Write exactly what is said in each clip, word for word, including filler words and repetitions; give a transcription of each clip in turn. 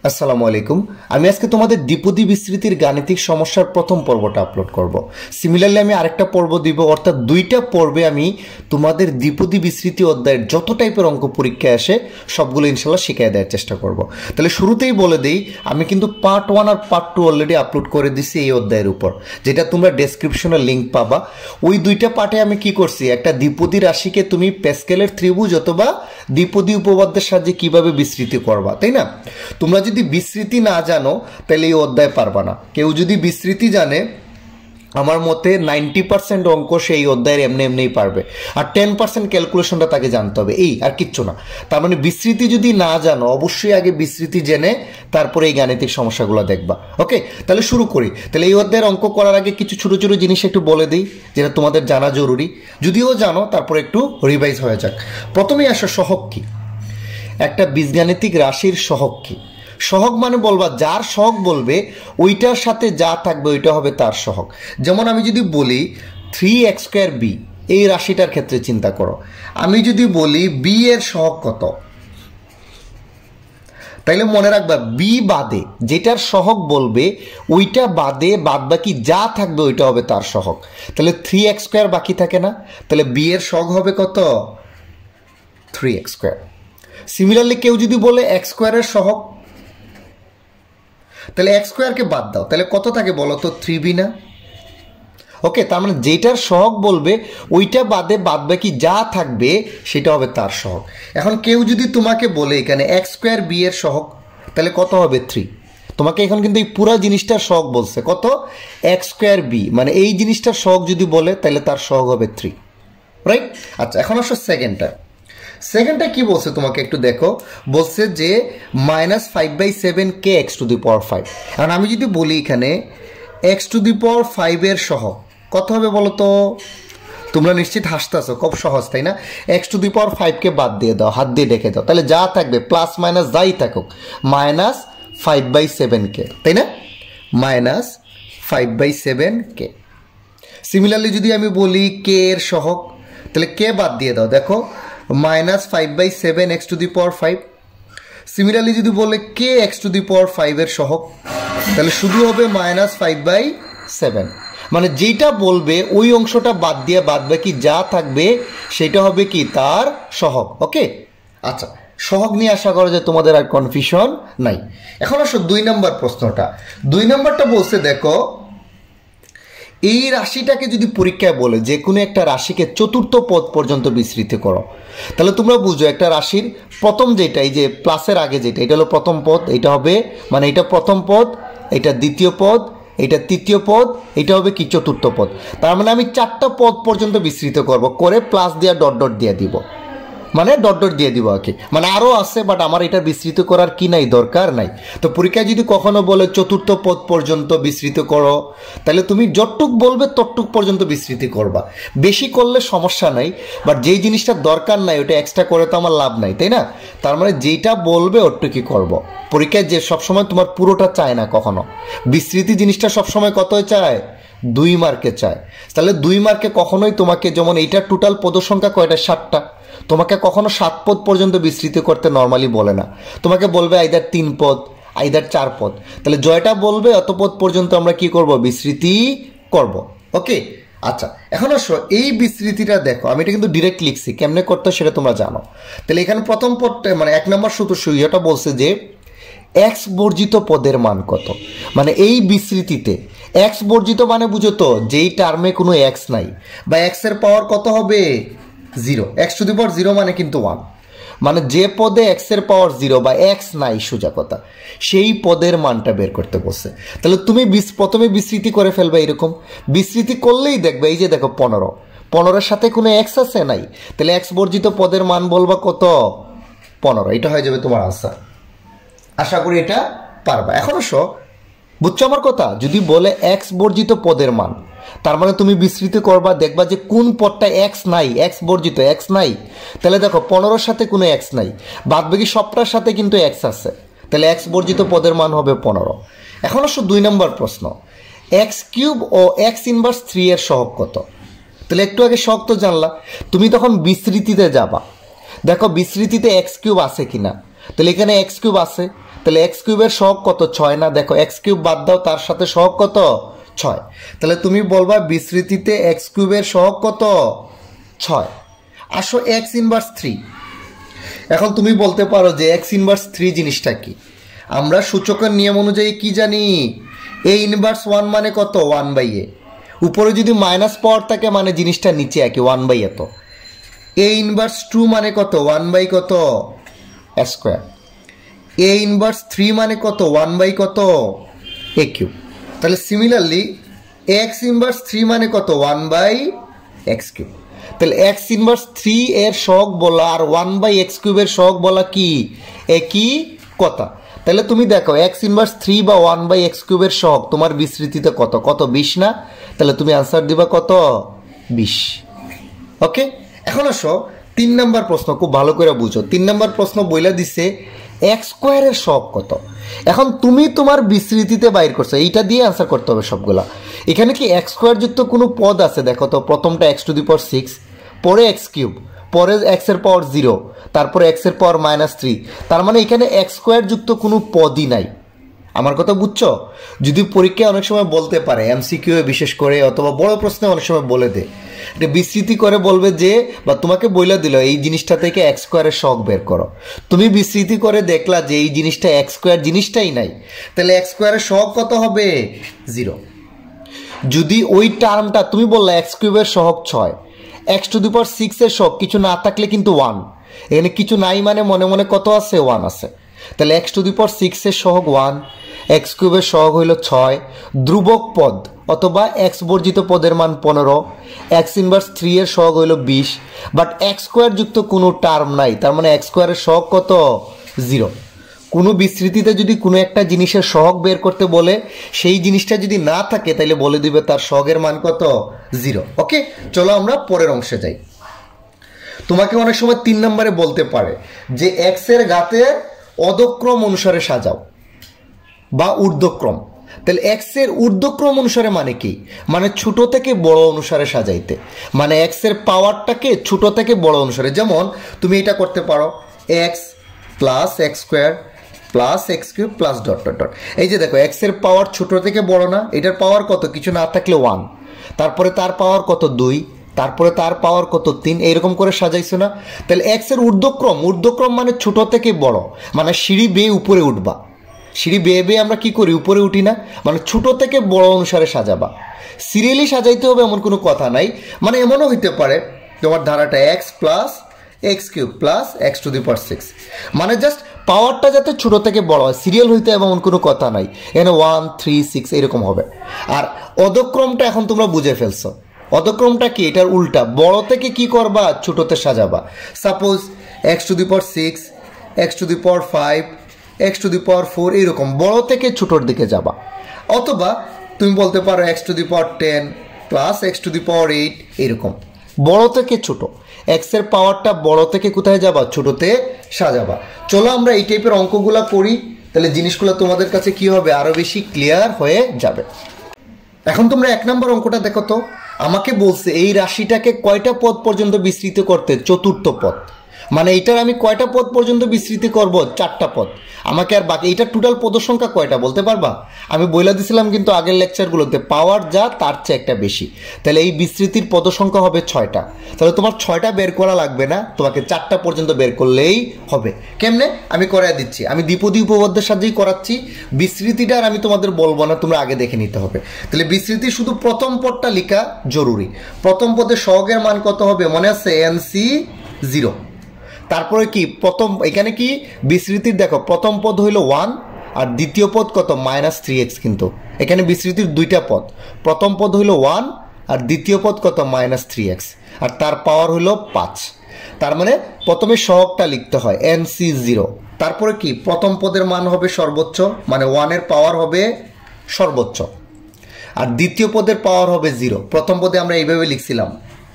আসসালামু আলাইকুম। আমি আজকে তোমাদের দ্বিপদী বিস্তৃতির গাণিতিক সমস্যার প্রথম পর্বটা আপলোড করব। সিমিলারলি আমি আরেকটা পর্ব দিব, অর্থাৎ দুইটা পর্বে আমি তোমাদের দ্বিপদী বিস্তৃতি অধ্যায়ের যত টাইপের অঙ্ক পরীক্ষায় আসে সবগুলো ইনশাল্লাহ শিখিয়ে দেওয়ার চেষ্টা করব। তাহলে শুরুতেই বলে দিই, আমি কিন্তু পার্ট ওয়ান আর পার্ট টু অলরেডি আপলোড করে দিছি এই অধ্যায়ের উপর, যেটা তোমরা ডেসক্রিপশনে লিঙ্ক পাবা। ওই দুইটা পার্টে আমি কি করছি, একটা দ্বিপদী রাশিকে তুমি প্যাসকেলের ত্রিভুজ অথবা দ্বিপদী উপপাদ্যের সাহায্যে কিভাবে বিস্তৃতি করবা, তাই না? তোমরা যদি বিস্তৃতি না জানো তাহলে এই অধ্যায় পারবা না। কেউ যদি বিস্তৃতি জানে, আমার মতে নাইনটি পার্সেন্ট অঙ্ক সেই অধ্যায়ের এমনি এমনিই পারবে, আর টেন পার্সেন্ট ক্যালকুলেশনটা তাকে জানতে হবে, এই আর কিচ্ছু না। তার মানে বিস্তৃতি যদি না জানো, অবশ্যই আগে বিস্তৃতি জেনে তারপরে এই গাণিতিক সমস্যাগুলো দেখবা। ওকে, তাহলে শুরু করি। তাহলে এই অধ্যায়ের অঙ্ক করার আগে কিছু ছোটো ছোটো জিনিস একটু বলে দিই, যেটা তোমাদের জানা জরুরি। যদিও জানো, তারপরে একটু রিভাইজ হয়ে যাক। প্রথমেই আসো সহগ কি। একটা বীজগাণিতিক রাশির সহগ কি? সহগ মানে বলবা, যার সহগ বলবে ওইটার সাথে যা থাকবে ওইটা হবে তার সহগ। যেমন আমি যদি বলি থ্রি এক্স স্কোয়ার বি, এই রাশিটার ক্ষেত্রে চিন্তা করো। আমি যদি বলি বি এর সহগ কত, তাইলে মনে রাখবা বি বাদে যেটার সহগ বলবে ওইটা বাদে বাদ বাকি যা থাকবে ওইটা হবে তার সহগ। তাহলে থ্রি এক্স স্কোয়ার বাকি থাকে না, তাহলে বি এর সহগ হবে কত? Three x square. সিমিলারলি কেউ যদি বলে এক্স স্কোয়ারের সহগ, তাহলে এক্স স্কোয়ারকে বাদ দাও, তাহলে কত থাকে বলো তো? থ্রি বি না? ওকে, তার মানে যেটার সহগ বলবে ওইটা বাদে বাদ বাকি যা থাকবে সেটা হবে তার সহগ। এখন কেউ যদি তোমাকে বলে এখানে এক্স স্কোয়ার বি এর সহগ, তাহলে কত হবে? থ্রি। তোমাকে এখন কিন্তু এই পুরো জিনিসটার সহগ বলছে কত? এক্স স্কোয়ার বি, মানে এই জিনিসটার সহগ যদি বলে তাহলে তার সহগ হবে থ্রি, রাইট? আচ্ছা, এখন আসো সেকেন্ডটা। সেকেন্ডটা কি বলছে তোমাকে একটু দেখো। বলছে যে minus five by seven k x to the power five. এখন আমি যদি বলি এখানে এক্স টু দি পাওয়ার ফাইভের সহগ কত হবে বলো তো? তোমরা নিশ্চিত হাসতেছো, খুব সহজ তাই না? এক্স টু দি পাওয়ার ফাইভকে বাদ দিয়ে দাও, হাত দিয়ে ডেকে দাও, তাহলে যা থাকবে প্লাস মাইনাস যাই থাকুক minus five by seven k, তাই না? Minus five by seven k. Similarly যদি আমি বলি কে এর সহগ, তাহলে কে বাদ দিয়ে দাও, দেখো minus five by seven x to the power five. Similarly যদি বলে কে এক্স টু দি পাওয়ার ফাইভের সহগ, তাহলে শুধু হবে মাইনাস ফাইভ বাই সেভেন। মানে যেটা বলবে ওই অংশটা বাদ দিয়ে বাদ বাকি যা থাকবে সেটা হবে কি? তার সহগ। ওকে, আচ্ছা, সহগ নিয়ে আশা করা যায় তোমাদের আর কনফিউশন নাই। এখন আসো দুই নম্বর প্রশ্নটা। দুই নম্বরটা বলছে দেখো, এই রাশিটাকে যদি পরীক্ষায় বলে যে কোনো একটা রাশিকে চতুর্থ পদ পর্যন্ত বিস্তৃত করো, তাহলে তোমরা বুঝো একটা রাশির প্রথম যেটা, এই যে প্লাসের আগে যেটা, এটা হলো প্রথম পদ, এটা হবে মানে এটা প্রথম পদ, এটা দ্বিতীয় পদ, এটা তৃতীয় পদ, এটা হবে কি? চতুর্থ পদ। তার মানে আমি চারটা পদ পর্যন্ত বিস্তৃত করব, করে প্লাস দিয়ে ডট ডট দিয়ে দিব, মানে ডট ডট দিয়ে দিব আর কি। মানে আরও আছে, বাট আমার এটা বিস্তৃত করার কি নাই, দরকার নাই। তো পরীক্ষায় যদি কখনো বলে চতুর্থ পদ পর্যন্ত বিস্তৃত করো, তাহলে তুমি যতটুক বলবে ততটুক পর্যন্ত বিস্তৃতি করবা। বেশি করলে সমস্যা নাই, বাট যেই জিনিসটা দরকার নাই ওটা এক্সট্রা করে তো আমার লাভ নাই, তাই না? তার মানে যেটা বলবে ওটুকুই করবো। পরীক্ষায় যে সবসময় তোমার পুরোটা চায় না, কখনো বিস্তৃতি জিনিসটা সবসময় কত চায়? দুই মার্কে চায়। তাহলে দুই মার্কে কখনোই তোমাকে, যেমন এইটার টোটাল পদ সংখ্যা কয়টা? সাতটা। তোমাকে কখনো সাত পদ পর্যন্ত বিস্তৃত করতে নর্মালি বলে না, তোমাকে বলবে আইদার তিন পদ আইদার চার পদ। তাহলে জয়টা বলবে অত পদ পর্যন্ত আমরা কি করব? বিস্তৃতি করব। ওকে, আচ্ছা, এখন আসো এই বিস্তৃতিটা দেখো। আমি এটা কিন্তু ডিরেক্ট লিখছি, কেমনে করতে সেটা তোমরা জানো। তাহলে এখানে প্রথম পদটা মানে এক নম্বর সূত্র সুইয়াটা বলছে যে এক্স বর্জিত পদের মান কত। মানে এই বিস্তৃতিতে এক্স বর্জিত মানে বুঝো তো যেই টার্মে কোনো এক্স নাই, বা এক্স এর পাওয়ার কত হবে? Zero. X to the power zero মানে কিন্তু ওয়ান, মানে যে পদে এক্স এর পাওয়ার জিরো বা এক্স নাই সোজা কথা, সেই পদের মানটা বের করতে বসে। তাহলে তুমি প্রথমে বিস্তৃতি করে ফেলবে, এরকম বিস্তৃতি করলেই দেখবে এই যে দেখো পনেরো, পনেরোর সাথে কোনো এক্স আছে নাই, তাহলে এক্স বর্জিত পদের মান বলবা কত? পনেরো। এটা হয়ে যাবে তোমার আনসার। আশা করি এটা পারবা। এখন আসো, বুঝছো আমার কথা? যদি বলে এক্স বর্জিত পদের মান, তার মানে তুমি বিস্তৃতি করবা, দেখবা যে কোন পদটা এক্স নাই, এক্স বর্জিত এক্স নাই। তাহলে দেখো পনেরোর সাথে কোনো এক্স নাই, বাদ বাকি সবটার সাথে কিন্তু এক্স আছে, তাহলে এক্স বর্জিত পদের মান হবে পনেরো। এখন আসো দুই নম্বর প্রশ্ন, এক্স কিউব ও এক্স ইনভার্স থ্রি এর সহগ কত? তাহলে একটু আগে সহগ তো জানলা, তুমি তখন বিস্তৃতিতে যাবা, দেখো বিস্তৃতিতে এক্স কিউব আছে কিনা। তাহলে এখানে এক্স কিউব আছে, তাহলে এক্স কিউবের সহগ কত? ছয় না? দেখো এক্স কিউব বাদ দাও, তার সাথে সহগ কত? ছয়। তাহলে তুমি বলবা বিস্তৃতিতে এক্স কিউবের সহগ কত? ছয়। আসো এক্স ইনভার্স থ্রি। এখন তুমি বলতে পারো যে এক্স ইনভার্স থ্রি জিনিসটা কি? আমরা সূচকের নিয়ম অনুযায়ী কি জানি? এ ইনভার্স ওয়ান মানে কত? One by a. উপরে যদি মাইনাস পাওয়ার থাকে মানে জিনিসটা নিচে একই, ওয়ান বাই এত। এ ইনভার্স টু মানে কত? ওয়ান বাই কত? স্কোয়ার। এ ইনভার্স থ্রি মানে কত? ওয়ান বাই কত? A cube. তাহলে সিমিলারলি এক্স ইনভার্স থ্রি মানে কত? One by x cube. তাহলে এক্স ইনভার্স থ্রি এর সহগ বলা আর ওয়ান বাই এক্স কিউবের সহগ বলা কি? একই কথা। তাহলে তুমি দেখো এক্স ইনভার্স থ্রি বা ওয়ান বাই এক্স কিউবের সহগ তোমার বিস্তৃতিতে কত? কত? বিশ না? তাহলে তুমি আনসার দিবা কত? বিশ। ওকে, এখন আসো তিন নম্বর প্রশ্ন, খুব ভালো করে বুঝো। তিন নম্বর প্রশ্ন বইলা দিছে এক্স স্কোয়ারের সহগ কত। এখন তুমি তোমার বিস্তৃতিতে বাইর করছো, এইটা দিয়ে আনসার করতে হবে সবগুলা। এখানে কি এক্স স্কোয়ার যুক্ত কোনো পদ আছে? দেখো তো, প্রথমটা x to the power six, পরে এক্স কিউব, পরে এক্স এর পাওয়ার জিরো, তারপরে এক্স এর পাওয়ার মাইনাস থ্রি। তার মানে এখানে এক্স স্কোয়ার যুক্ত কোনো পদই নাই। আমার কথা বুঝছো? যদি পরীক্ষায় অনেক সময় বলতে পারে, এমসিকিউ বিশেষ করে অথবা বড় প্রশ্নে অনেক সময় বলে দে, এটা বিস্তৃতি করে বলবে যে, বা তোমাকে বইলা দিল এই জিনিসটা থেকে এক্স স্কোয়ারের সহগ বের করো। তুমি বিস্তৃতি করে দেখলা যে এই জিনিসটা এক্স স্কোয়ার জিনিসটাই নাই, তাহলে এক্স স্কোয়ারের সহগ কত হবে? জিরো। যদি ওই টার্মটা তুমি বললা এক্স কিউবের সহগ ছয়, এক্স টু দি পাওয়ার সিক্সের সহগ কিছু না থাকলে কিন্তু ওয়ান, এখানে কিছু নাই মানে মনে মনে কত আছে? ওয়ান আছে। তাহলে এক্স টু দি পাওয়ার সিক্সের সহগ ওয়ান, এক্স কিউবের সহগ হইল ছয়, ধ্রুবক পদ অথবা এক্স বর্জিত পদের মান পনেরো, এক্স ইনভার্স থ্রি এর সহগ হইল বিশ, বাট এক্স স্কোয়ার যুক্ত কোনো টার্ম নাই, তার মানে এক্স স্কোয়ারের সহগ কত? জিরো। কোনো বিস্তৃতিতে যদি কোনো একটা জিনিসের সহগ বের করতে বলে, সেই জিনিসটা যদি না থাকে তাহলে বলে দিবে তার সহগের মান কত? জিরো। ওকে, চলো আমরা পরের অংশে যাই। তোমাকে অনেক সময় তিন নম্বরে বলতে পারে যে এক্স এর ঘাতে অধক্রম অনুসারে সাজাও বা ঊর্ধ্বক্রম। তাহলে এক্স এর ঊর্ধ্বক্রম অনুসারে মানে কি? মানে ছোট থেকে বড় অনুসারে সাজাইতে, মানে এক্স এর পাওয়ারটাকে ছোট থেকে বড় অনুসারে। যেমন তুমি এটা করতে পারো, x plus x square plus x cube plus dot dot dot. এই যে দেখো এক্স এর পাওয়ার ছোট থেকে বড় না? এটার পাওয়ার কত? কিছু না থাকলে ওয়ান, তারপরে তার পাওয়ার কত? দুই, তারপরে তার পাওয়ার কত? তিন। এইরকম করে সাজাইছো না? তাহলে এক্স এর ঊর্ধ্বক্রম, ঊর্ধ্বক্রম মানে ছোট থেকে বড়, মানে সিঁড়ি বেয়ে উপরে উঠবা। সিঁড়ি বেয়ে বেয়ে আমরা কি করি? উপরে উঠি না? মানে ছোট থেকে বড় অনুসারে সাজাবা। সিরিয়ালি সাজাইতে হবে এমন কোনো কথা নাই। মানে এমনও হইতে পারে তোমার ধারাটা x plus x cube plus x to the power six, মানে জাস্ট পাওয়ারটা যাতে ছোট থেকে বড় হয়, সিরিয়াল হইতে এমন কোনো কথা নাই। এখানে ওয়ান থ্রি সিক্স এরকম হবে। আর অধক্রমটা এখন তোমরা বুঝে ফেলছো। অধক্রমটা কি? এটার উল্টা, বড় থেকে কি করবা? ছোটতে সাজাবা। Suppose x to the power six, x to the power five, x to the power four, এইরকম বড় থেকে ছোটোর দিকে যাবা। অথবা তুমি বলতে পারো x to the power ten plus x to the power eight, এইরকম বড় থেকে ছোট। এক্সের পাওয়ারটা বড় থেকে কোথায় যাবা? ছোটোতে সাজাবা। চলো আমরা এই টাইপের অঙ্কগুলা করি, তাহলে জিনিসগুলো তোমাদের কাছে কি হবে? আরও বেশি ক্লিয়ার হয়ে যাবে। এখন তোমরা এক নম্বর অঙ্কটা দেখো তো। আমাকে বলছে এই রাশিটাকে কয়টা পদ পর্যন্ত বিস্তৃত করতে? চতুর্থ পদ। মানে এইটার আমি কয়টা পদ পর্যন্ত বিস্তৃতি করব? চারটা পদ। আমাকে আর বাকি এইটার টোটাল পদের সংখ্যা কয়টা বলতে পারবা? আমি বইলা দিছিলাম কিন্তু আগের লেকচারগুলোতে, পাওয়ার যা তার চেয়ে একটা বেশি। তাহলে এই বিস্তৃতির পদ সংখ্যা হবে ছয়টা। তাহলে তোমার ছয়টা বের করা লাগবে না, তোমাকে চারটা পর্যন্ত বের করলেই হবে। কেমনে? আমি করাই দিচ্ছি। আমি দ্বিপদী উপপাদ্যের সাথেই করাচ্ছি। বিস্তৃতিটা আর আমি তোমাদের বলবো না, তোমরা আগে দেখে নিতে হবে। তাহলে বিস্তৃতি শুধু প্রথম পদটা লেখা জরুরি। প্রথম পদের সহগের মান কত হবে? মনে আছে? N C zero. তারপরে কি প্রথম, এখানে কি বিস্তৃতির দেখো প্রথম পদ হইল ওয়ান আর দ্বিতীয় পদ কত? Minus three x. কিন্তু এখানে বিস্তৃতির দুইটা পদ, প্রথম পদ হইল ওয়ান আর দ্বিতীয় পদ কত? মাইনাস থ্রি এক্স, আর তার পাওয়ার হইল পাঁচ। তার মানে প্রথমে সহগটা লিখতে হয় এন সি জিরো। তারপরে কি প্রথম পদের মান হবে সর্বোচ্চ, মানে ওয়ানের পাওয়ার হবে সর্বোচ্চ, আর দ্বিতীয় পদের পাওয়ার হবে জিরো। প্রথম পদে আমরা এইভাবে লিখছিলাম।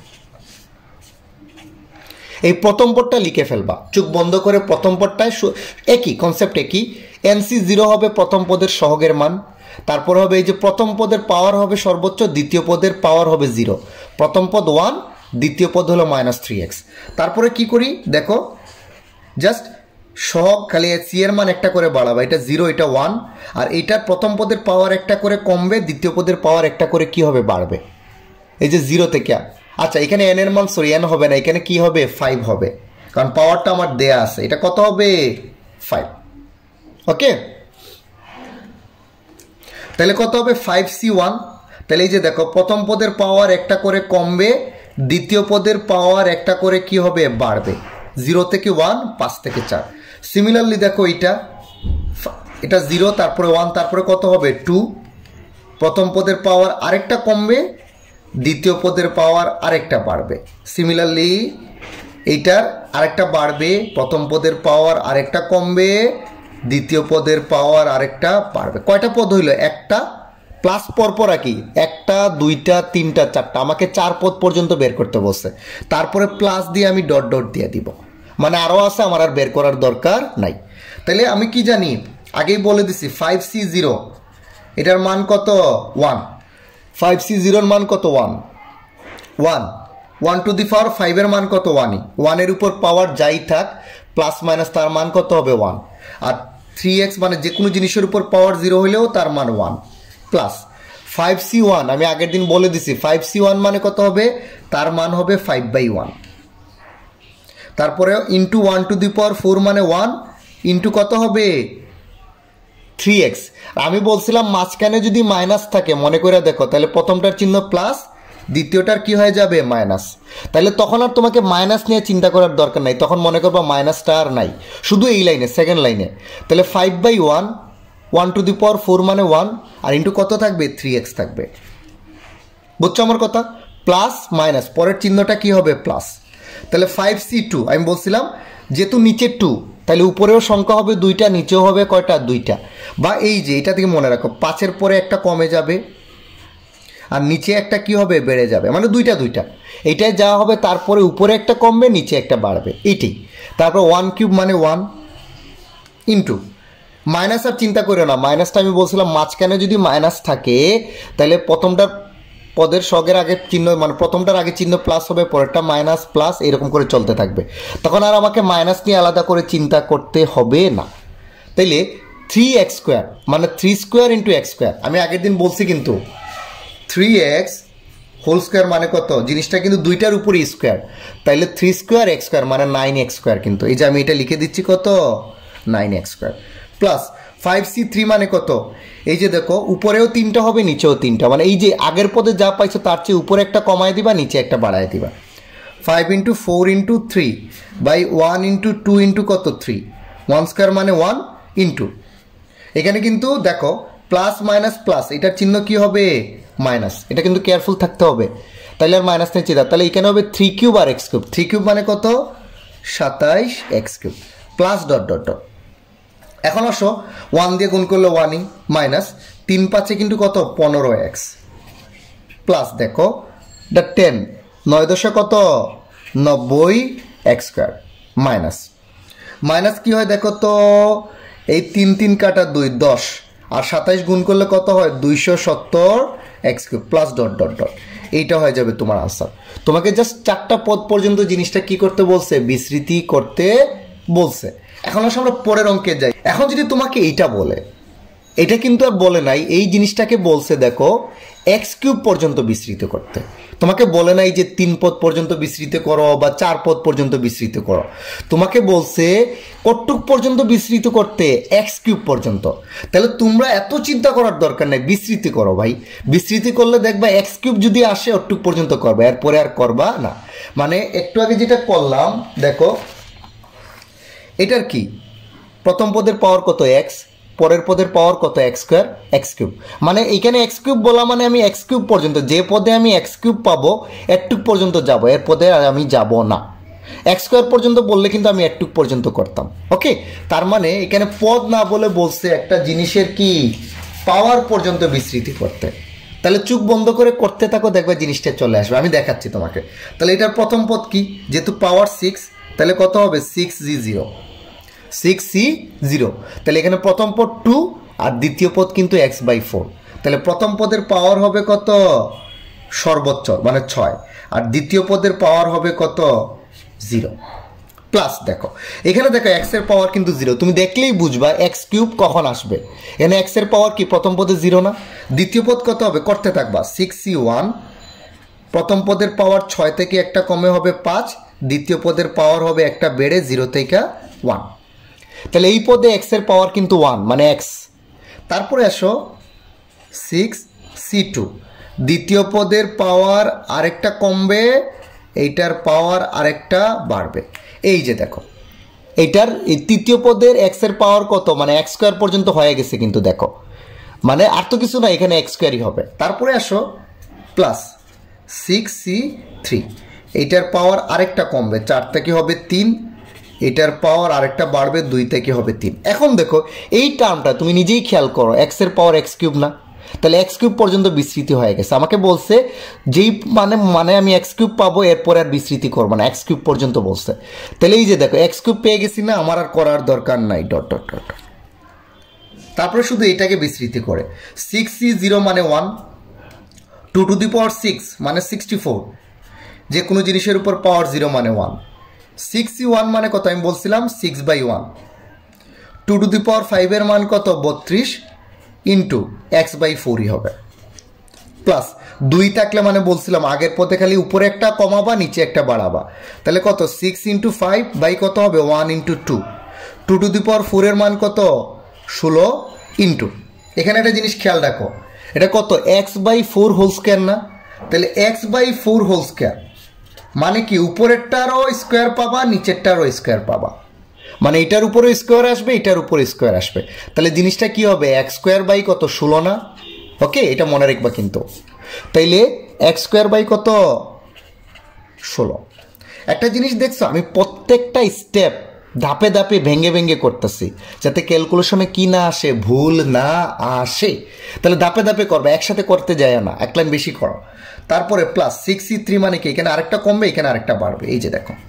এই প্রথম পদটা লিখে ফেলবা, চোখ বন্ধ করে। প্রথম পদটায় একই কনসেপ্ট, একই। এনসি জিরো হবে প্রথম পদের সহগের মান। তারপর হবে এই যে প্রথম পদের পাওয়ার হবে সর্বোচ্চ, দ্বিতীয় পদের পাওয়ার হবে জিরো। প্রথম পদ ওয়ান, দ্বিতীয় পদ হলো মাইনাস থ্রি এক্স। তারপরে কি করি দেখো, জাস্ট সহগ খালি সি এর মান একটা করে বাড়াবা, এটা জিরো এটা ওয়ান, আর এইটার প্রথম পদের পাওয়ার একটা করে কমবে, দ্বিতীয় পদের পাওয়ার একটা করে কি হবে বাড়বে, এই যে জিরো থেকে। আচ্ছা এখানে এন এর মান সরি এন হবে না, এখানে কি হবে ফাইভ হবে, কারণ পাওয়ারটা আমার দেয়া আছে। এটা কত হবে ফাইভ। ওকে, তাহলে কত হবে ফাইভ সি ওয়ান। তাহলে এই যে দেখো প্রথম পদের পাওয়ার একটা করে কমবে, দ্বিতীয় পদের পাওয়ার একটা করে কি হবে বাড়বে, জিরো থেকে ওয়ান, পাঁচ থেকে চার। সিমিলারলি দেখো এটা এটা জিরো, তারপরে ওয়ান, তারপরে কত হবে টু, প্রথম পদের পাওয়ার আরেকটা কমবে, দ্বিতীয় পদের পাওয়ার আরেকটা বাড়বে। সিমিলারলি এইটার আরেকটা বাড়বে, প্রথম পদের পাওয়ার আরেকটা কমবে, দ্বিতীয় পদের পাওয়ার আরেকটা বাড়বে। কয়টা পদ হইল? একটা, প্লাস পরপর কি একটা দুইটা তিনটা চারটা, আমাকে চার পদ পর্যন্ত বের করতে বলছে, তারপরে প্লাস দিয়ে আমি ডট ডট দিয়ে দিব, মানে আরও আছে, আমার আর বের করার দরকার নাই। তাহলে আমি কি জানি আগেই বলে দিছি ফাইভ সি জিরো এটার মান কত ওয়ান, ফাইভ সি জিরোর মান কত one, one one to the power ফাইভের মান কত ওয়ানই, ওয়ানের উপর পাওয়ার যাই থাক প্লাস মাইনাস তার মান কত হবে ওয়ান, আর থ্রি এক্স মানে যে কোনো জিনিসের উপর পাওয়ার জিরো হলেও তার মান one, plus five C one আমি আগের দিন বলে দিছি ফাইভ সি ওয়ান মানে কত হবে, তার মান হবে ফাইভ বাই ওয়ান, তারপরে into one to the power four মানে ওয়ান, ইন্টু কত হবে থ্রি এক্স। আমি বলছিলাম মাঝখানে যদি মাইনাস থাকে মনে করে দেখো, তাহলে প্রথমটার চিহ্ন প্লাস, দ্বিতীয়টার কি হয়ে যাবে মাইনাস, তাহলে তখন আর তোমাকে মাইনাস নিয়ে চিন্তা করার দরকার নাই, তখন মনে করবা মাইনাসটা আর নাই, শুধু এই লাইনে সেকেন্ড লাইনে। তাহলে five by one, one to the power four মানে ওয়ান, আর ইন্টু কত থাকবে থ্রি এক্স থাকবে। বুঝছো আমার কথা? প্লাস মাইনাস পরের চিহ্নটা কি হবে প্লাস। তাহলে ফাইভ সি টু আমি বলছিলাম যেহেতু নিচে টু, তাহলে উপরেও সংখ্যা হবে দুইটা, নিচেও হবে কয়টা দুইটা, বা এই যে এটা থেকে মনে রাখো পাঁচের পরে একটা কমে যাবে আর নিচে একটা কি হবে বেড়ে যাবে, মানে দুইটা দুইটা, এইটাই যা হবে তারপরে উপরে একটা কমবে নিচে একটা বাড়বে, এইটাই। তারপর ওয়ান কিউব মানে ওয়ান, ইন্টু মাইনাস আর চিন্তা করো না, মাইনাসটা আমি বলছিলাম মাঝখানে যদি মাইনাস থাকে তাহলে প্রথমটার পদের সগের আগে চিহ্ন মানে প্রথমটার আগে চিহ্ন প্লাস হবে, পরেরটা মাইনাস প্লাস এরকম করে চলতে থাকবে, তখন আর আমাকে মাইনাস নিয়ে আলাদা করে চিন্তা করতে হবে না। তাইলে থ্রি এক্স স্কোয়ার মানে three square into x square, আমি আগের দিন বলছি কিন্তু থ্রি এক্স হোল স্কোয়ার মানে কত, জিনিসটা কিন্তু দুইটার উপরে স্কোয়ার, তাইলে থ্রি স্কোয়ার এক্স স্কোয়ার মানে নাইন এক্স স্কোয়ার, কিন্তু এই যে আমি এটা লিখে দিচ্ছি কত nine x square, plus five C three মানে কত, এই যে দেখো উপরেও তিনটা হবে নিচেও তিনটা, মানে এই যে আগের পদে যা পাইছো তার চেয়ে উপরে একটা কমায় দিবা নিচে একটা বাড়ায় দিবা। Five into four into three by one into two into কত থ্রি, ওয়ান স্কোয়ার মানে ওয়ান, ইন্টু এখানে কিন্তু দেখো প্লাস মাইনাস প্লাস, এটার চিহ্ন কি হবে মাইনাস, এটা কিন্তু কেয়ারফুল থাকতে হবে, তাহলে আর মাইনাস নিয়ে চিন্তা, তাহলে এখানে হবে থ্রি কিউব আর এক্স কিউব, থ্রি কিউব মানে কত সাতাইশ x cube, plus dot dot dot. এখন আসো ওয়ান দিয়ে গুণ করলে ওয়ানই, মাইনাস তিন পাঁচে কিন্তু কত পনেরো এক্স, প্লাস দেখো এটা টেন, নয় দশে কত নব্বই এক্স স্কোয়ার, মাইনাস মাইনাস কি হয় দেখো তো, এই তিন তিন কাটা দুই দশ, আর সাতাইশ গুণ করলে কত হয় দুইশো সত্তর x cube, plus dot dot dot, এইটা হয়ে যাবে তোমার আনসার। তোমাকে জাস্ট চারটা পদ পর্যন্ত জিনিসটা কি করতে বলছে, বিস্মৃতি করতে বলছে। এখন আসলে আমরা পরের অঙ্কে যাই। এখন যদি তোমাকে এইটা বলে, এটা কিন্তু আর বলে নাই, এই জিনিসটাকে বলছে দেখো এক্স কিউব পর্যন্ত বিস্তৃত করতে, তোমাকে বলে নাই যে তিন পদ পর্যন্ত বিস্তৃত করো বা চার পদ পর্যন্ত বিস্তৃত করো, তোমাকে বলছে কতটুক পর্যন্ত বিস্তৃত করতে, এক্স কিউব পর্যন্ত। তাহলে তোমরা এত চিন্তা করার দরকার নেই, বিস্তৃতি করো ভাই, বিস্তৃতি করলে দেখবা এক্স কিউব যদি আসে অতটুক পর্যন্ত করবে, এরপরে আর করবা না। মানে একটু আগে যেটা করলাম দেখো এটার কি প্রথম পদের পাওয়ার কত এক্স, পরের পদের পাওয়ার কত এক্স স্কোয়ার এক্স কিউব, মানে এইখানে এক্স কিউব বলা মানে আমি এক্স কিউব পর্যন্ত, যে পদে আমি এক্স কিউব পাবো এরটুক পর্যন্ত যাব, এর পদে আর আমি যাব না। এক্স স্কোয়ার পর্যন্ত বললে কিন্তু আমি এরটুক পর্যন্ত করতাম। ওকে, তার মানে এখানে পদ না বলে বলছে একটা জিনিসের কি পাওয়ার পর্যন্ত বিস্তৃতি করতে। তাহলে চোখ বন্ধ করে করতে থাকো, দেখবে জিনিসটা চলে আসবে, আমি দেখাচ্ছি তোমাকে। তাহলে এটার প্রথম পদ কি, যেহেতু পাওয়ার সিক্স তাহলে কত হবে six C zero, six C zero, তাহলে এখানে প্রথম পদ টু আর দ্বিতীয় পদ কিন্তু এক্স বাই ফোর, তাহলে প্রথম পদের পাওয়ার হবে কত সর্বোচ্চ মানে ছয়, আর দ্বিতীয় পদের পাওয়ার হবে কত জিরো, প্লাস দেখো এখানে দেখো এক্স এর পাওয়ার কিন্তু জিরো, তুমি দেখলেই বুঝবা এক্স কিউব কখন আসবে। এখানে এক্স এর পাওয়ার কি প্রথম পদে জিরো না, দ্বিতীয় পদ কত হবে করতে থাকবা সিক্স সি ওয়ান, প্রথম পদের পাওয়ার ছয় থেকে একটা কমে হবে পাঁচ, দ্বিতীয় পদের পাওয়ার হবে একটা বেড়ে জিরো থেকে ওয়ান। তাহলে এই পদে এক্স এর পাওয়ার কিন্তু ওয়ান মানে এক্স। তারপরে আসো সিক্স সি টু, দ্বিতীয় পদের পাওয়ার আরেকটা কমবে, এইটার পাওয়ার আরেকটা বাড়বে। এই যে দেখো এইটার এই তৃতীয় পদের এক্স এর পাওয়ার কত মানে এক্স স্কোয়ার পর্যন্ত হয়ে গেছে কিন্তু দেখো, মানে আর তো কিছু না, এখানে এক্স স্কোয়ারই হবে। তারপরে আসো প্লাস সিক্স সি থ্রি, এইটার পাওয়ার আরেকটা কমবে, চার থেকে হবে তিন, এটার পাওয়ার আরেকটা বাড়বে, দুই থেকে হবে তিন। এখন দেখো এই টার্মটা তুমি নিজেই খেয়াল করো, এক্স এর পাওয়ার এক্স কিউব না, তাহলে এক্স কিউব পর্যন্ত বিস্তৃতি হয়ে গেছে। আমাকে বলছে যেই মানে মানে আমি এক্স কিউব পাবো এরপরে আর বিস্তৃতি করবো না, এক্স কিউব পর্যন্ত বলছে। তাহলে এই যে দেখো এক্স কিউব পেয়ে গেছি না, আমার আর করার দরকার নাই, ডট ডট ডট। তারপরে শুধু এটাকে বিস্তৃতি করে সিক্স সি জিরো মানে one, two to the power six মানে সিক্সটি ফোর, যে কোনো জিনিসের উপর পাওয়ার জিরো মানে ওয়ান। সিক্স সি ওয়ান মানে কত আমি বলছিলাম six by one, two to the power ফাইভের মান কত বত্রিশ ইন্টু এক্স বাই ফোরই হবে, প্লাস দুই থাকলে মানে বলছিলাম আগের পথে খালি উপরে একটা কমাবা নিচে একটা বাড়াবা, তাহলে কত সিক্স ইন্টু ফাইভ বাই কত হবে one into two, two to the power ফোরের মান কত ষোলো ইন্টু, এখানে একটা জিনিস খেয়াল রাখো এটা কত x by four whole square না, তাহলে x by four whole square মানে কি উপরেরটারও স্কোয়ার পাবা নিচেরটারও স্কোয়ার পাবা, মানে এটার উপরে স্কোয়ার আসবে এটার উপরে স্কোয়ার আসবে, তাহলে জিনিসটা কি হবে এক্স স্কোয়ার বাই কত ষোলো না, ওকে এটা মনে রাখবা কিন্তু। তাইলে এক্স স্কোয়ার বাই কত ষোলো। একটা জিনিস দেখছো আমি প্রত্যেকটা স্টেপ ধাপে ধাপে ভেঙে ভেঙে করতেছি যাতে ক্যালকুলেশনে কি না আসে, ভুল না আসে, তাহলে ধাপে ধাপে করবে, একসাথে করতে যায় না, এক লাইন বেশি করো। তারপরে প্লাস সিক্স সি থ্রি মানে কি এখানে আরেকটা কমবে এখানে আরেকটা বাড়বে, এই যে দেখো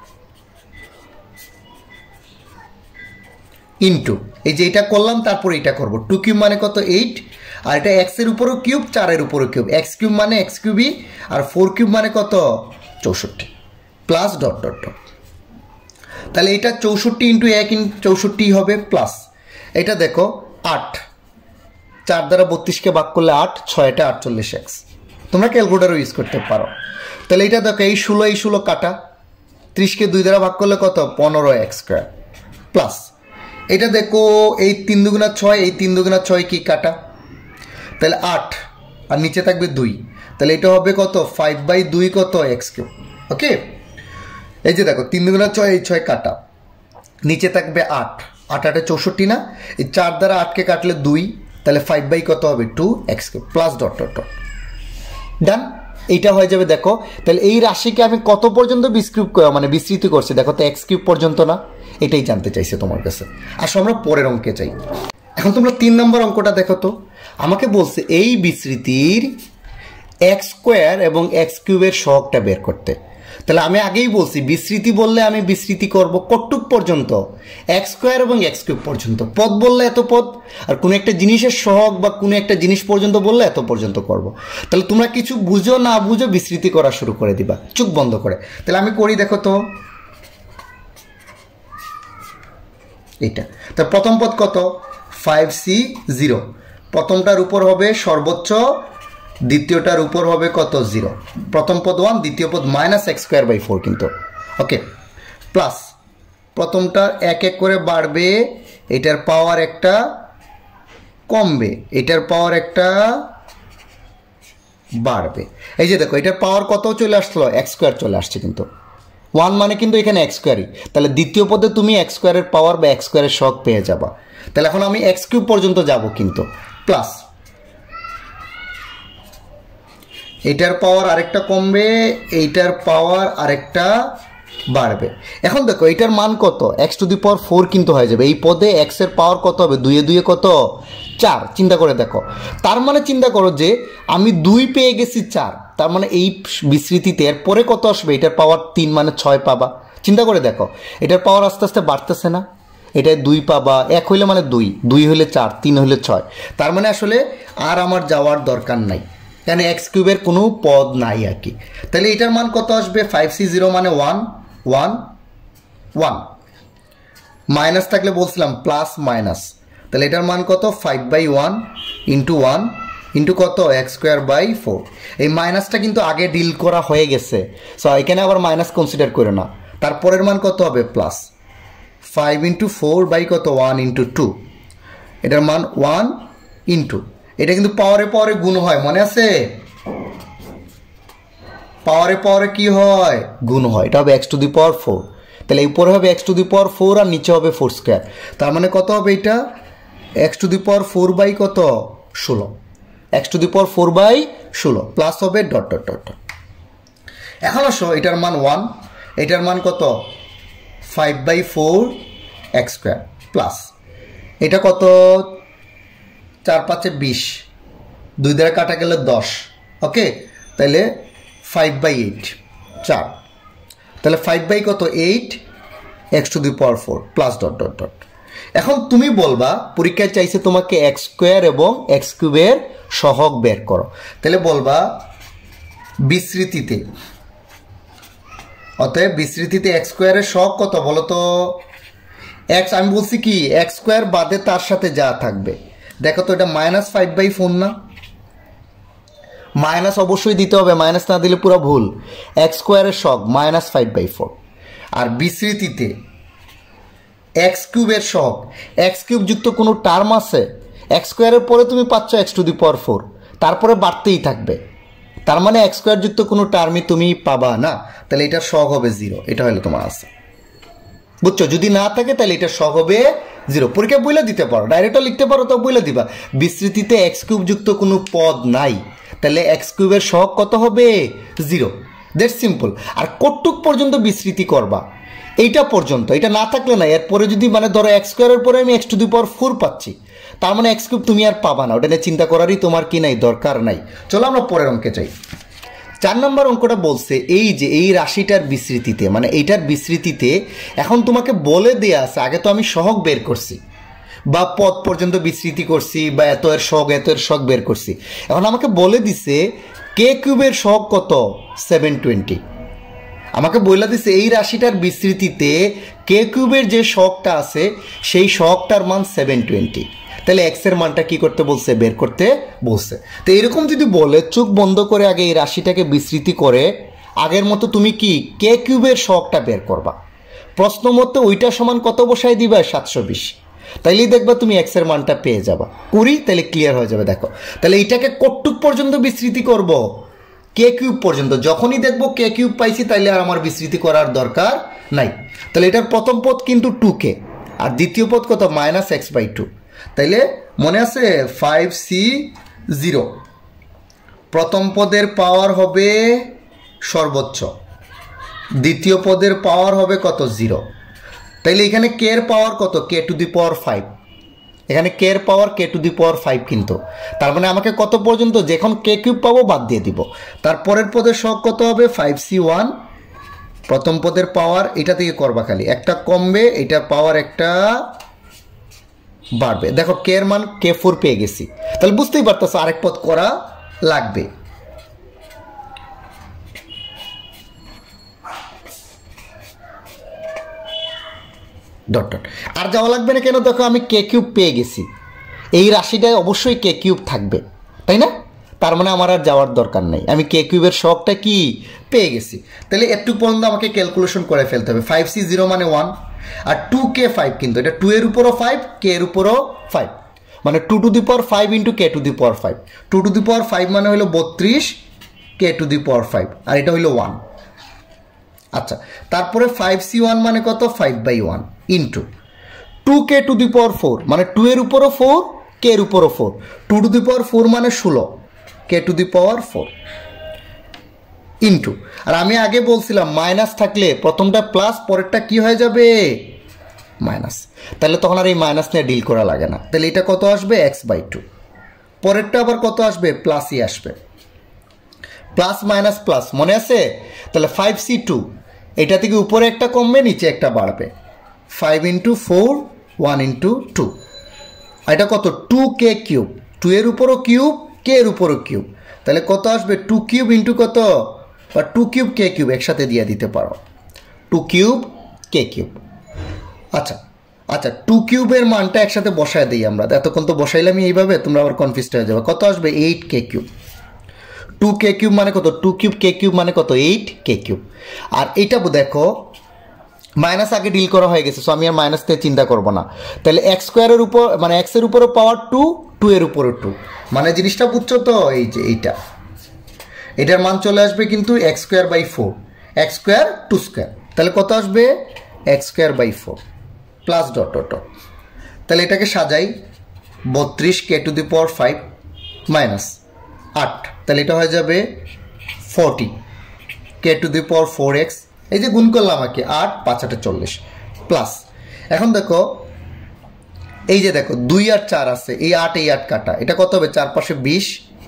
ইন্টু এই যে এটা করলাম তারপরে এটা করবো, টু কিউব মানে কত এইট, আর এটা এক্স এর উপরও কিউব চারের উপরও কিউব, এক্স কিউব মানে এক্স কিউবই, আর ফোর কিউব মানে কত চৌষট্টি, প্লাস ডট ডট ডট। তাহলে এটা চৌষট্টি ইন্টু এক ইন চৌষট্টি হবে, প্লাস এটা দেখো আট, চার দ্বারা বত্রিশকে ভাগ করলে আট, ছয়টা আটচল্লিশ এক্স, তোমরা ক্যালকুলেটারও ইউজ করতে পারো। তাহলে এটা দেখো এই ষোলো এই ষোলো কাটা, ত্রিশকে দুই দ্বারা ভাগ করলে কত পনেরো এক্স স্কোয়ার, প্লাস এটা দেখো এই তিন দুগুণা ছয়, এই তিন দুগুণা ছয় কি কাটা, তাহলে আট আর নিচে থাকবে দুই, তাহলে এটা হবে কত ফাইভ বাই দুই কত এক্স কিউব, ওকে। এই যে দেখো তিন দুগুণা ছয় এই ছয় কাটা, নিচে থাকবে আট, আট আটে চৌষট্টি না, এই চার দ্বারা আটকে কাটলে দুই, তাহলে ফাইভ বাই কত হবে two x cube, plus dot dot dot, done. এইটা হয়ে যাবে দেখো, তাহলে এই রাশিকে আমি কত পর্যন্ত বিস্তৃত মানে বিস্তৃত করছি দেখো তো এক্স কিউব পর্যন্ত না, এটাই জানতে চাইছে তোমার কাছে। আসো আমরা পরের অঙ্কে চাই। এখন তোমরা তিন নম্বর অঙ্কটা দেখো তো, আমাকে বলছে এই বিস্তৃতির এক্স স্কোয়ার এবং এক্স কিউবের সহগটা বের করতে। তাহলে আমি আগেই বলছি বিস্তৃতি বললে আমি বিস্তৃতি করব কতটুক পর্যন্ত এক্স স্কোয়ার এবং এক্স কিউব পর্যন্ত, পদ বললে এত পদ, আর কোনো একটা জিনিসের সহগ বা কোনো একটা জিনিস পর্যন্ত বললে এত পর্যন্ত করব। তাহলে তোমরা কিছু বুঝো না বুঝো বিস্তৃতি করা শুরু করে দিবা চোখ বন্ধ করে। তাহলে আমি করি দেখো তো, এইটা তা প্রথম পদ কত ফাইভ সি জিরো, প্রথমটার উপর হবে সর্বোচ্চ, দ্বিতীয়টার উপর হবে কত জিরো, প্রথম পদ ওয়ান দ্বিতীয় পদ minus x square by four কিন্তু, ওকে। প্লাস প্রথমটা এক এক করে বাড়বে, এটার পাওয়ার একটা কমবে, এটার পাওয়ার একটা বাড়বে। এই যে দেখো এটার পাওয়ার কত চলে আসলো এক্স স্কোয়ার চলে আসছে কিন্তু, ওয়ান মানে কিন্তু এখানে এক্স স্কোয়ারই, তাহলে দ্বিতীয় পদে তুমি এক্স স্কোয়ারের পাওয়ার বা এক্স স্কোয়ারের শক পেয়ে যাবা। তাহলে এখন আমি এক্স কিউব পর্যন্ত যাব কিন্তু, প্লাস এইটার পাওয়ার আরেকটা কমবে, এইটার পাওয়ার আরেকটা বাড়বে। এখন দেখো এইটার মান কত x to the power four কিন্তু হয়ে যাবে, এই পদে এক্স এর পাওয়ার কত হবে দুয়ে দুয়ে কত চার, চিন্তা করে দেখো। তার মানে চিন্তা করো যে আমি দুই পেয়ে গেছি চার, তার মানে এই বিস্তৃতিতে এরপরে কত আসবে এটার পাওয়ার তিন মানে ছয় পাবা। চিন্তা করে দেখো এটার পাওয়ার আস্তে আস্তে বাড়তেছে না, এটায় দুই পাবা, এক হইলে মানে দুই, দুই হইলে চার, তিন হইলে ছয়, তার মানে আসলে আর আমার যাওয়ার দরকার নাই, কেন এক্স কিউবের কোনো পদ নাই আর কি। তাহলে এটার মান কত আসবে ফাইভ সি জিরো মানে ওয়ান ওয়ান, ওয়ান, মাইনাস থাকলে বলছিলাম প্লাস মাইনাস, তাহলে এটার মান কত five by one into one into কত এক্স স্কোয়ার বাই ফোর। এই মাইনাসটা কিন্তু আগে ডিল করা হয়ে গেছে, সো এখানে আবার মাইনাস কনসিডার করে না। তারপরের মান কত হবে plus five into four by কত ওয়ান ইন্টু টু, এটার মান ওয়ান ইন্টু, এটা কিন্তু পাওয়ারে পাওয়ারে গুণ হয়, মনে আছে? পাওয়ারে পাওয়ারে কি হয়? গুণ হয়। এটা হবে x to the power four, তাহলে উপরে হবে x to the power four আর নিচে হবে ফোর স্কোয়ার। তার মানে কত হবে এটা x to the power four by কত ষোলো, x to the power four by ষোলো প্লাস হবে ডট ডট ডট ডট। এখন আসো এটার মান ওয়ান, এটার মান কত five by four x square plus এটা কত চার পাঁচে বিশ, দুই দ্বারা কাটা গেলে দশ, ওকে, তাহলে ফাইভ বাই এইট চার, তাহলে ফাইভ বাই কত eight x to the power four plus dot dot dot. এখন তুমি বলবা পরীক্ষায় চাইছে তোমাকে এক্স স্কোয়ার এবং এক্স কিউবের সহগ বের করো, তাহলে বলবা বিস্তৃতিতে, অতএব বিস্তৃতিতে এক্স স্কোয়ারের সহগ কত বলো তো? এক্স, আমি বলছি কি এক্স স্কোয়ার বাদে তার সাথে যা থাকবে। দেখো তো এটা মাইনাস ফাইভ বাই ফোর না, মাইনাস অবশ্যই দিতে হবে, মাইনাস না দিলে পুরো ভুল। এক্স স্কোয়ারের সহগ মাইনাস ফাইভ বাই ফোর, আর বিস্তৃতিতে এক্স কিউবের সহগ, এক্স কিউব যুক্ত কোনো টার্ম আছে? এক্স স্কোয়ারের পরে তুমি পাচ্ছ x to the power four, তারপরে বাড়তেই থাকবে, তার মানে এক্স স্কোয়ার যুক্ত কোনো টার্মই তুমি পাবা না, তাহলে এটার সহগ হবে জিরো। এটা হলো তোমার আছে, বুঝছো? যদি না থাকে তাহলে এটার সহগ হবে জিরো। পরীক্ষা বইলে দিতে পারো, ডাইরেক্টও লিখতে পারো, তো বইলে দিবা বিস্তৃতিতে এক্স কিউব যুক্ত কোনো পদ নাই, তাহলে এক্স কিউবের সহগ কত হবে? জিরো। That's simple. আর কতটুক পর্যন্ত বিস্তৃতি করবা? এইটা পর্যন্ত, এটা না থাকলে না, এরপরে যদি মানে ধরো এক্স স্কোয়ারের পরে আমি x to the power four পাচ্ছি, তার মানে এক্স কিউব তুমি আর পাবা না, ওটা নিয়ে চিন্তা করারই তোমার কি নাই, দরকার নাই। চলো আমরা পরের অঙ্কে চাই। চার নম্বর অঙ্কটা বলছে এই যে এই রাশিটার বিস্তৃতিতে, মানে এইটার বিস্তৃতিতে এখন তোমাকে বলে দেয়া আছে, আগে তো আমি সহগ বের করছি বা পদ পর্যন্ত বিস্তৃতি করছি বা এত এর সহগ এত এর সহগ বের করছি, এখন আমাকে বলে দিছে কে কিউবের সহগ কত সেভেন টোয়েন্টি। আমাকে বলে দিছে এই রাশিটার বিস্তৃতিতে কে কিউবের যে সহগটা আছে সেই সহগটার মান সেভেন টোয়েন্টি, তাহলে এক্স এর মানটা কি করতে বলছে? বের করতে বলছে। তো এরকম যদি বলে চোখ বন্ধ করে আগে এই রাশিটাকে বিস্তৃতি করে আগের মতো তুমি কি কে কিউবের সহগটা বের করবা, প্রশ্ন মতো ওইটা সমান কত বসাই দিবা? সাতশো বিশ। তাইলেই দেখবা তুমি এক্স এর মানটা পেয়ে যাবা। কুড়ি, তাহলে ক্লিয়ার হয়ে যাবে। দেখো তাহলে এইটাকে কতটুক পর্যন্ত বিস্তৃতি করব? কে কিউব পর্যন্ত। যখনই দেখবো কে কিউব পাইছি তাইলে আর আমার বিস্তৃতি করার দরকার নাই। তাহলে এটার প্রথম পদ কিন্তু টু কে, আর দ্বিতীয় পদ কত? Minus x by two. তাইলে মনে আছে ফাইভ সি জিরো, প্রথম পদের পাওয়ার হবে সর্বোচ্চ, দ্বিতীয় পদের পাওয়ার হবে কত? জিরো। তাইলে এখানে কে এর পাওয়ার কত? কে টু দি পাওয়ার ফাইভ, এখানে কে এর পাওয়ার কে টু দি পাওয়ার ফাইভ, কিন্তু তার মানে আমাকে কত পর্যন্ত? যখন কে কিউব পাবো বাদ দিয়ে দিব। তারপরের পদের সহগ কত হবে? ফাইভ সি ওয়ান, প্রথম পদের পাওয়ার এটা থেকে করবা, খালি একটা কমবে, এটার পাওয়ার একটা বাড়বে। দেখো কে এর মান কে ফোর পেয়ে গেছি, তাহলে বুঝতেই পারতেছো আরেক পদ করা লাগবে। ডট ডট আর যাওয়া লাগবে না কেন? দেখো আমি কে কিউব পেয়ে গেছি, এই রাশিটায় অবশ্যই কে কিউব থাকবে, তাই না? তার মানে আমার আর যাওয়ার দরকার নেই, আমি কে কিউবের সহগটা কি পেয়ে গেছি। তাহলে একটু পর্যন্ত আমাকে ক্যালকুলেশন করে ফেলতে হবে। ফাইভ সি জিরো মানে ওয়ান, আর টু কে ফাইভ, কিন্তু এটা টু এর উপরও ফাইভ, কে এর উপরও ফাইভ, মানে two to the power five into k to the power five. Two to the power five মানে হলো বত্রিশ, কে টু দি পাওয়ার ফাইভ, আর এটা হইলো ওয়ান। আচ্ছা, তারপরে ফাইভ সি ওয়ান মানে কত? Five by one into two k to the power four, মানে টু এর উপরও ফোর, কে এর উপরও four, two to the power four মানে ষোলো, k to the power four into, আর আমি আগে বলছিলাম মাইনাস থাকলে প্রথমটা প্লাস, পরেরটা কি হয়ে যাবে? মাইনাস। তাহলে তখন আর এই মাইনাস নিয়ে ডিল করা লাগে না। তাহলে এটা কত আসবে? X by two. পরেরটা আবার কত আসবে? প্লাসই আসবে, প্লাস মাইনাস প্লাস, মনে আছে? তাহলে ফাইভ সি টু, এটা থেকে উপরে একটা কমবে, নিচে একটা বাড়বে, five into four, one into two, এটা কত? টু কে কিউব, টু এর উপরও কিউব, কে এর উপরও কিউব, তাহলে কত আসবে? টু কিউব ইন্টু কত? বা টু কিউব কে কিউব একসাথে দিয়ে দিতে পারো, টু কিউব কে কিউব। আচ্ছা আচ্ছা টু কিউবের মানটা একসাথে বসায় দিই আমরা, এতক্ষণ তো বসাইলাম এইভাবে, তোমরা আবার কনফিউজড হয়ে যাবে। কত আসবে? Eight k cube. Two k cube মানে কত? টু কিউব কে কিউব মানে কত? Eight k cube. আর এইটা দেখো মাইনাস আগে ডিল করা হয়ে গেছে, সো আমি আর মাইনাস থেকে চিন্তা করবো না। তাহলে এক্স স্কোয়ারের উপর মানে এক্সের উপরে পাওয়ার টু, টু এর উপরে টু, মানে জিনিসটা বুঝছো তো? এই যে এইটা, এটার মান চলে আসবে কিন্তু x square by four, x square two square, তাহলে কত আসবে? X square by four plus dot dot dot. তাহলে এটাকে সাজাই, বত্রিশ কে to the power five minus আট, তাহলে এটা হয়ে যাবে ফোরটি কে to the power four x. এই যে গুণ করলাম আমাকে, আট পাঁচ আটে চল্লিশ প্লাস, এখন দেখো এই যে দেখো দুই আর চার আছে, এই আট এই আট কাটা, এটা কত হবে? চার পাশে বিশ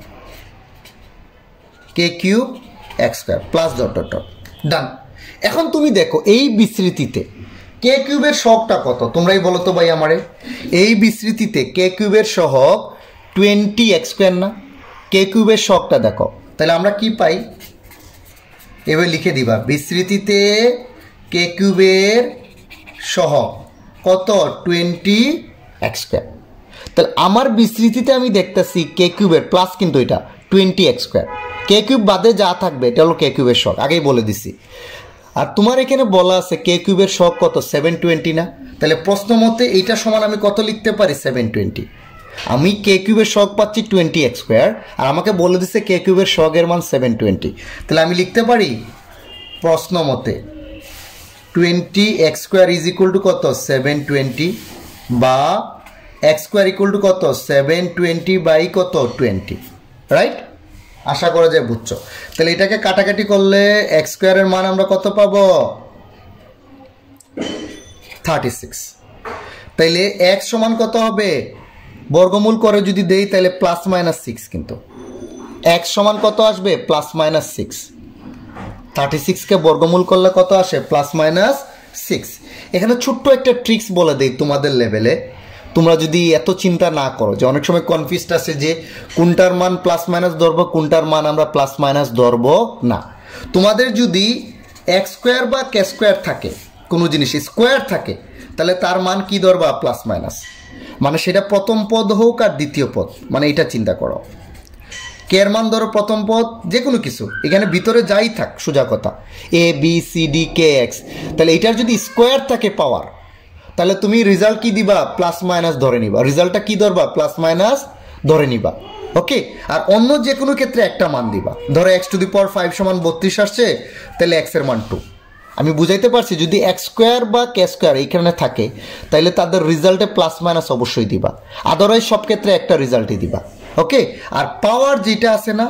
কে cube x square plus dot dot dot. Done. এখন তুমি দেখো এই বিস্তৃতিতে কে কিউবের সহগটা কত? তোমরাই বলো তো ভাই আমারে। এই বিস্তৃতিতে কে কিউবের সহগ টোয়েন্টি এক্স স্কোয়ার না? কে কিউবের সহগটা দেখো, তাহলে আমরা কি পাই? এবার লিখে দিবা, বিস্তৃতিতে কে কিউবের সহগ কত? Twenty x square. তাহলে আমার বিস্তৃতিতে আমি দেখতেছি কে কিউবের প্লাস কিন্তু এটা টোয়েন্টি এক্স স্কোয়ার, কে কিউব বাদে যা থাকবে এটা হলো কে কিউবের সহগ, আগেই বলে দিছি। আর তোমার এখানে বলা আছে কে কিউবের সহগ কত? সেভেন টোয়েন্টি না? তাহলে প্রশ্ন মতে এইটা সমান আমি কত লিখতে পারি? Seven twenty. আমি কে কিউবের সহগ পাচ্ছি টোয়েন্টি এক্স স্কোয়ার, আর আমাকে বলে দিচ্ছে কে কিউবের সহগের মান সেভেন টোয়েন্টি, তাহলে আমি লিখতে পারি প্রশ্ন মতে twenty x square is equal to কত? সেভেন টোয়েন্টি, বা এক্স স্কোয়ার ইকুয়াল টু কত? সেভেন টোয়েন্টি বাই কত? Twenty, right? আশা করা যায় বুঝছো। তাহলে এটাকে কাটাকাটি করলে এক্স স্কোয়ারের মান আমরা কত পাবো? Thirty six. তাইলে এক্স সমান কত হবে? বর্গমূল করে যদি দেই তাহলে প্লাস মাইনাস সিক্স, কিন্তু এক্স সমান কত আসবে? Plus minus six. থার্টি সিক্সকে বর্গমূল করলে কত আসে? Plus minus six. এখানে ছোট্ট একটা ট্রিক্স বলে দিই তোমাদের লেভেলে, তোমরা যদি এত চিন্তা না করো, যে অনেক সময় কনফিউজড আছে যে কোনটার মান প্লাস মাইনাস ধরবো, কোনটার মান আমরা প্লাস মাইনাস ধরবো না। তোমাদের যদি এক্স স্কোয়ার বা কে স্কোয়ার থাকে, কোনো জিনিস স্কোয়ার থাকে, তাহলে তার মান কি ধরবা? প্লাস মাইনাস, মানে সেটা প্রথম পদ হোক আর দ্বিতীয় পদ, মানে এটা চিন্তা করো। কে এর মান ধরো প্রথম পদ, যে কোনো কিছু এখানে ভিতরে যাই থাক, সোজা কথা এ বি সি ডি কে এক্স, তাহলে এটার যদি স্কোয়ার থাকে পাওয়ার, তাহলে তুমি রেজাল্ট কি দিবা? প্লাস মাইনাস ধরে নিবা। রেজাল্টটা কি ধরবা? প্লাস মাইনাস ধরে নিবা, ওকে। আর অন্য যে কোনো ক্ষেত্রে একটা মান দিবা। ধরো x to the power five সমান বত্রিশ আসছে, তাহলে এক্স এর মান টু। আমি বুঝাইতে পারছি, যদি এক্স স্কোয়ার বা কে স্কোয়ার এইখানে থাকে, তাহলে তাদের রেজাল্টে প্লাস মাইনাস অবশ্যই দিবা, আদারওয়াইজ সব ক্ষেত্রে একটা রেজাল্টই দিবা, ওকে। আর পাওয়ার যেটা আছে না,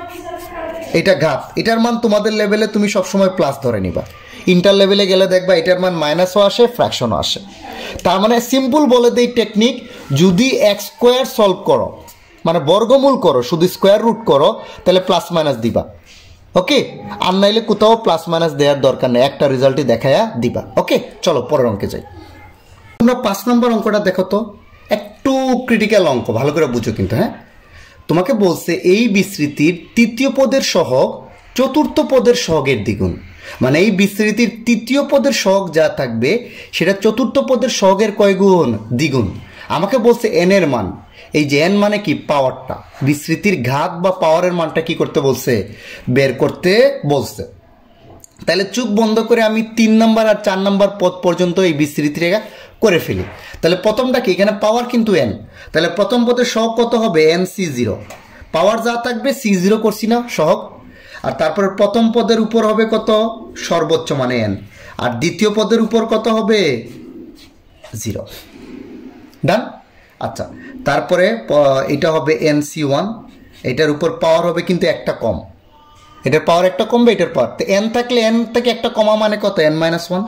এটা ঘাত, এটার মান তোমাদের লেভেলে তুমি সবসময় প্লাস ধরে নিবা। ইন্টার লেভেলে গেলে দেখবা এটার মান মাইনাসও আসে, ফ্র্যাকশনও আসে। তার মানে সিম্পল বলে দেই টেকনিক, যদি এক্স স্কোয়ার সলভ করো, মানে বর্গমূল করো, শুধু স্কোয়ার রুট করো, তাহলে প্লাস মাইনাস দিবা, ওকে। আর নাইলে কোথাও প্লাস মাইনাস দেওয়ার দরকার নেই, একটা রেজাল্টই দেখায়া দিবা, ওকে। চলো পরের অঙ্কে যাই। তোমরা পাঁচ নম্বর অঙ্কটা দেখো তো, একটু ক্রিটিক্যাল অঙ্ক, ভালো করে বুঝো কিন্তু। হ্যাঁ, তোমাকে বলছে এই বিস্তৃতির তৃতীয় পদের সহগ চতুর্থ পদের সহগের দ্বিগুণ, মানে এই বিস্তৃতির তৃতীয় পদের সহগ যা থাকবে সেটা চতুর্থ পদের সহগের কয় গুণ? দ্বিগুণ। আমাকে বলছে এন এর মান, এই যে এন মানে কি? পাওয়ারটা, বিস্তৃতির ঘাত বা পাওয়ারের মানটা কি করতে বলছে? বের করতে বলছে। তাহলে চোখ বন্ধ করে আমি তিন নম্বর আর চার নম্বর পদ পর্যন্ত এই বিস্তৃতিটা করে ফেলি। তাহলে প্রথমটা কি? এখানে পাওয়ার কিন্তু এন, তাহলে প্রথম পদের সহগ কত হবে? এন সি জিরো, পাওয়ার যা থাকবে সি জিরো করছি না সহগ, আর তারপরে প্রথম পদের উপর হবে কত? সর্বোচ্চ মানে এন, আর দ্বিতীয় পদের উপর কত হবে? জিরো। ডান। আচ্ছা, তারপরে এটা হবে এন সি ওয়ান, এটার উপর পাওয়ার হবে কিন্তু একটা কম, এটার পাওয়ার একটা কমবে, এটার পাওয়ার তো এন থাকলে এন থেকে একটা কমা মানে কত? এন মাইনাস ওয়ান,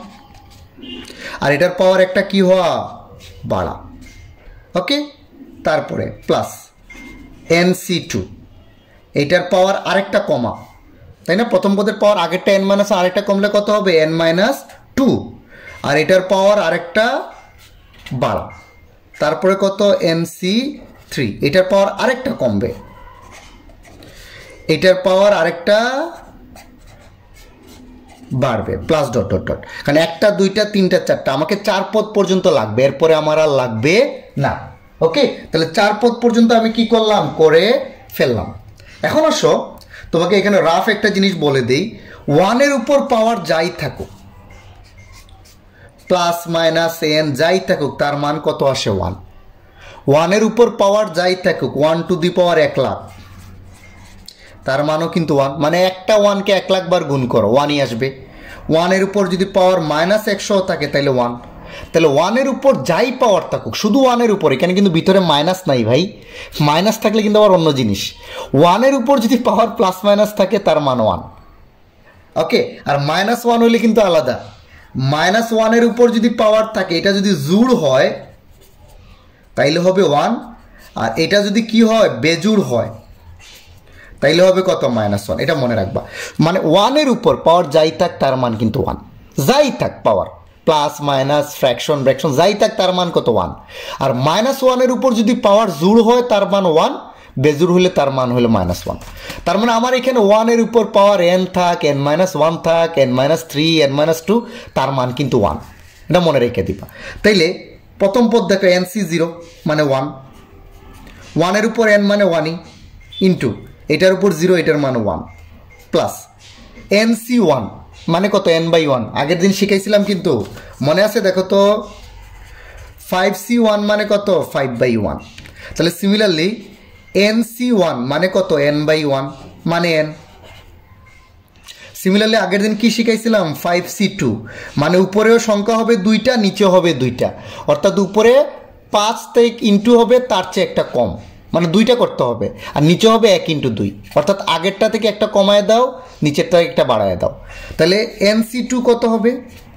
আর এটার পাওয়ার একটা কি হওয়া? বাড়া, ওকে। তারপরে প্লাস এন সি টু, এটার পাওয়ার আরেকটা কমা, তাই না? প্রথম পদের পাওয়ার আগেরটা এন মাইনাস, আরেকটা কমলে কত হবে? এন মাইনাস টু, আর এটার পাওয়ার আরেকটা বাড়া, তারপরে কত? এন সি থ্রি, এটার পাওয়ার আরেকটা কমবে, এটার পাওয়ার আরেকটা বাড়বে প্লাস ডট ডট ডট, কারণ একটা দুইটা তিনটা চারটা আমাকে চার পদ পর্যন্ত লাগবে, এরপরে আমার আর লাগবে না। ওকে, তাহলে চার পদ পর্যন্ত আমি কি করলাম, করে ফেললাম। এখন আসো তোমাকে এখানে রাফ একটা জিনিস বলে দিই, ওয়ানের উপর পাওয়ার যাই থাকুক, প্লাস মাইনাস এন যাই থাকুক, তার মান কত আসে ওয়ান। ওয়ানের উপর পাওয়ার যাই থাকুক, ওয়ান টু দি পাওয়ার এক লাখ, তার মানও কিন্তু ওয়ান, মানে একটা ওয়ানকে এক লাখ বার গুণ করো, ওয়ানই আসবে। ওয়ানের উপর যদি পাওয়ার মাইনাস একশো থাকে তাহলে ওয়ান, তাহলে ওয়ানের উপর যাই পাওয়ার থাকুক, শুধু ওয়ানের উপর, এখানে কিন্তু ভিতরে মাইনাস নাই ভাই, মাইনাস থাকলে কিন্তু আবার অন্য জিনিস। ওয়ানের উপর যদি পাওয়ার প্লাস মাইনাস থাকে তার মান ওয়ান। ওকে, আর মাইনাস ওয়ান হলে কিন্তু আলাদা, মাইনাস ওয়ানের উপর যদি পাওয়ার থাকে, এটা যদি জুড় হয় তাইলে হবে ওয়ান, আর এটা যদি কি হয়, বেজুড় হয়, তাইলে হবে কত, মাইনাস ওয়ান। এটা মনে রাখবা, মানে ওয়ানের উপর পাওয়ার যাই থাক তার মান কিন্তু ওয়ান, যাই থাক পাওয়ার, প্লাস মাইনাস ফ্র্যাকশন ব্র্যাকশন যাই থাক তার মান কত, ওয়ান। আর মাইনাস ওয়ানের উপর যদি পাওয়ার জুড় হয় তার মান ওয়ান, বেজুড় হলে তার মান হলো মাইনাস ওয়ান। তার মানে আমার এখানে ওয়ানের উপর পাওয়ার এন থাক, এন মাইনাস ওয়ান থাক, n minus three, n minus two, তার মান কিন্তু ওয়ান, এটা মনে রেখে দিবা। তাইলে প্রথম পদ দেখো, এন সি জিরো মানে ওয়ান, ওয়ানের উপর এন মানে ওয়ানই, ইন্টু এটার উপর জিরো, এটার মান one, plus n C one মানে কত, এন বাই ওয়ান, আগের দিন শিখাইছিলাম কিন্তু মনে আছে, দেখো তো, ফাইভ সি ওয়ান মানে কত, ফাইভ বাই ওয়ান। তাহলে সিমিলারলি এন সি ওয়ান মানে কত, এন বাই ওয়ান মানে এন। সিমিলারলি আগের দিন কি শিখাইছিলাম, ফাইভ সি টু মানে উপরেও সংখ্যা হবে দুইটা, নিচেও হবে দুইটা, অর্থাৎ উপরে পাঁচ থেকে ইন্টু হবে তার চেয়ে একটা কম, মানে দুইটা করতে হবে, আর নিচে হবে এক ইন্টু দুই, অর্থাৎ আগেরটা থেকে একটা কমায় দাও, নিচেরটা একটা বাড়ায় দাও। তাহলে এন সি টু কত হবে,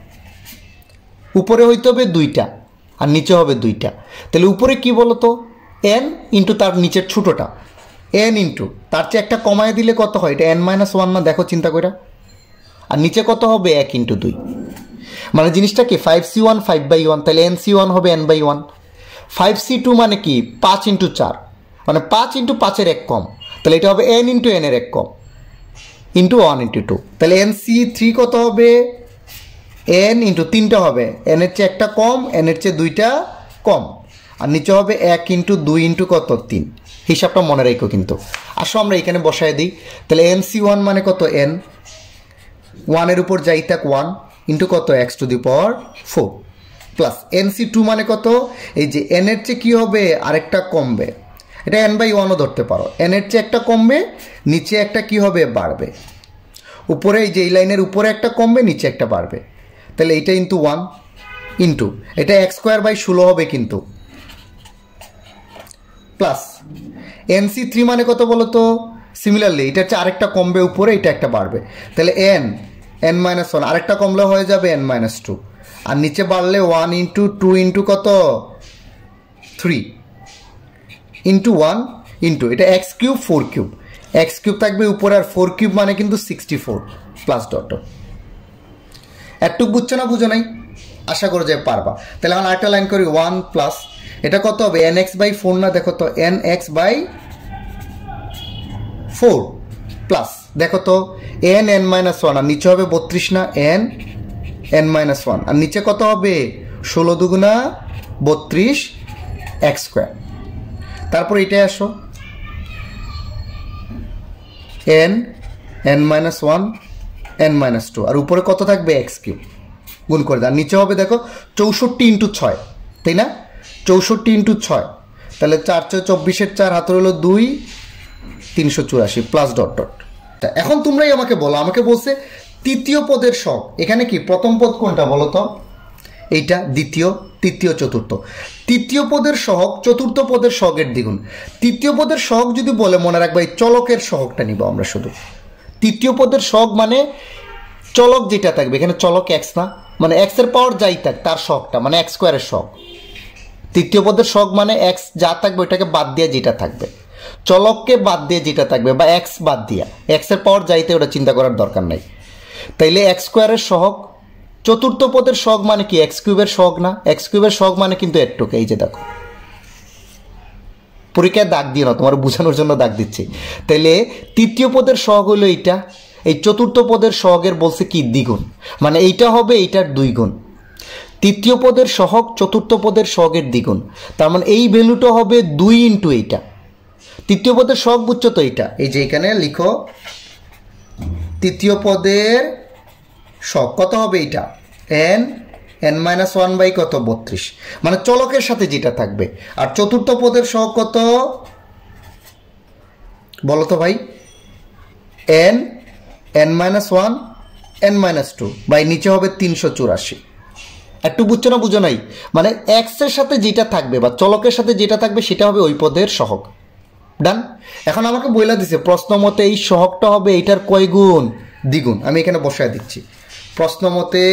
উপরে হইতে হবে দুইটা আর নিচে হবে দুইটা, তাহলে উপরে কি বলতো, এন ইন্টু তার নিচের ছোটোটা, এন ইন্টু তার চেয়ে একটা কমায় দিলে কত হয়, এটা এন মাইনাস ওয়ান না, দেখো চিন্তা করে, আর নিচে কত হবে, এক ইন্টু দুই, মানে জিনিসটা কি, five C one five by one, তাহলে এন সি ওয়ান হবে n by one. Five C two মানে কি, পাঁচ ইন্টু চার, মানে পাঁচ ইন্টু পাঁচের এক কম, তাহলে এটা হবে এন ইন্টু এনের এক কম, ইন্টু ওয়ান ইন্টু টু, তাহলে এন সি থ্রি কত হবে, এন ইন্টু তিনটা হবে, এনের চেয়ে একটা কম, এনের চেয়ে দুইটা কম, আর নিচে হবে এক ইন্টু দুই ইন্টু কত, তিন। হিসাবটা মনে রেখো কিন্তু। আসো আমরা এখানে বসায় দিই, তাহলে এন সি ওয়ান মানে কত, এন, ওয়ানের উপর যাই থাক ওয়ান ইন্টু কত, x to the power four, plus n C two মানে কত, এই যে এনের চেয়ে কী হবে, আরেকটা কমবে, এটা এন বাই ওয়ানও ধরতে পারো, এনের চেয়ে একটা কমবে, নিচে একটা কি হবে, বাড়বে, উপরে এই যে এই লাইনের উপরে একটা কমবে, নিচে একটা বাড়বে, তাহলে এইটা ইন্টু ওয়ান ইন্টু এটা এক্স স্কোয়ার বাই ষোলো হবে কিন্তু, প্লাস এন সি থ্রি মানে কত বলো তো, সিমিলারলি এটা হচ্ছে আরেকটা কমবে উপরে, এটা একটা বাড়বে, তাহলে এন এন মাইনাস ওয়ান, আরেকটা কমলে হয়ে যাবে এন মাইনাস টু, আর নিচে বাড়লে ওয়ান ইন্টু টু ইন্টু কত, থ্রি ইন্টু ওয়ান ইন্টু এটা x cube four cube, x cube থাকবে উপরে, আর ফোর কিউব মানে কিন্তু sixty four, plus dot dot. একটু বুঝছো না, বুঝো নাই, আশা করো যে পারবা। তাহলে আমরা আরেকটা লাইন করি, ওয়ান প্লাস এটা কত হবে, এন এক্স বাই ফোর না, দেখো তো n x by four, plus দেখো তো এন এন মাইনাস ওয়ান, আর নিচে হবে বত্রিশ না, এন এন মাইনাস ওয়ান, আর নিচে কত হবে, ষোলো দুগুণা বত্রিশ এক্স স্কোয়ার। তারপর এটাই আসো, n n minus one n minus two, আর উপরে কত থাকবে, এক্স কিউব, গুণ করে দেয়, আর নিচে হবে দেখো চৌষট্টি ইন্টু ছয়, তাই না, চৌষট্টি ইন্টু ছয়, তাহলে চার ছয় চব্বিশের চার, হাতে হলো দুই, তিনশো চুরাশি, প্লাস ডট ডট। এখন তোমরাই আমাকে বলো, আমাকে বলছে তৃতীয় পদের সহগ, এখানে কি প্রথম পদ কোনটা বলো তো, এইটা, দ্বিতীয়, তৃতীয়, চতুর্থ। তৃতীয় পদের সহগ চতুর্থ পদের সহগের দ্বিগুণ। তৃতীয় পদের সহগ যদি বলে মনে রাখবা, এই চলকের সহগটা নিব আমরা শুধু। তৃতীয় পদের সহগ মানে চলক যেটা থাকবে, এখানে চলক এক্স না, মানে এক্স এর পাওয়ার যাই থাক তার সহগটা, মানে এক্স স্কোয়ারের সহগ। তৃতীয় পদের সহগ মানে এক্স যা থাকবে ওইটাকে বাদ দিয়ে যেটা থাকবে, চলককে বাদ দিয়ে যেটা থাকবে, বা এক্স বাদ দিয়া, এক্স এর পাওয়ার যাইতে ওটা চিন্তা করার দরকার নাই। তাইলে এক্স স্কোয়ারের সহগ। চতুর্থ পদের সহগ মানে কি, এক্স কিউবের সহগ না, এক্স কিউবের সহগ মানে কিন্তু এটুকু, এই যে দেখো, পরীক্ষায় দাগ দিয়ে না, তোমার বোঝানোর জন্য দাগ দিচ্ছি। তাইলে তৃতীয় পদের সহগ হলো এইটা, এই চতুর্থ পদের সহগের বলছে কি দ্বিগুণ, মানে এইটা হবে এইটার দুই গুণ। তৃতীয় পদের সহগ চতুর্থ পদের সহগের দ্বিগুণ, তার মানে এই ভ্যালুটা হবে দুই ইন্টু এইটা। তৃতীয় পদের সহগ বুঝছো তো এইটা, এই যে এখানে লিখো তৃতীয় পদের সহগ কত হবে এইটা n n minus one by কত বত্রিশ, মানে চলকের সাথে যেটা থাকবে। আর চতুর্থ পদের সহগ কত বলো তো ভাই, n n minus one n minus two by নিচে হবে তিনশো চুরাশি। একটু বুঝছো না বুঝো নাই, মানে এক্সের সাথে যেটা থাকবে বা চলকের সাথে যেটা থাকবে সেটা হবে ওই পদের সহগ। ডান। এখন আমাকে বইলা দিছে প্রশ্ন মতে এই সহগটা হবে এইটার কয় গুণ, দ্বিগুণ। আমি এখানে বসায় দিচ্ছি প্রশ্ন মতে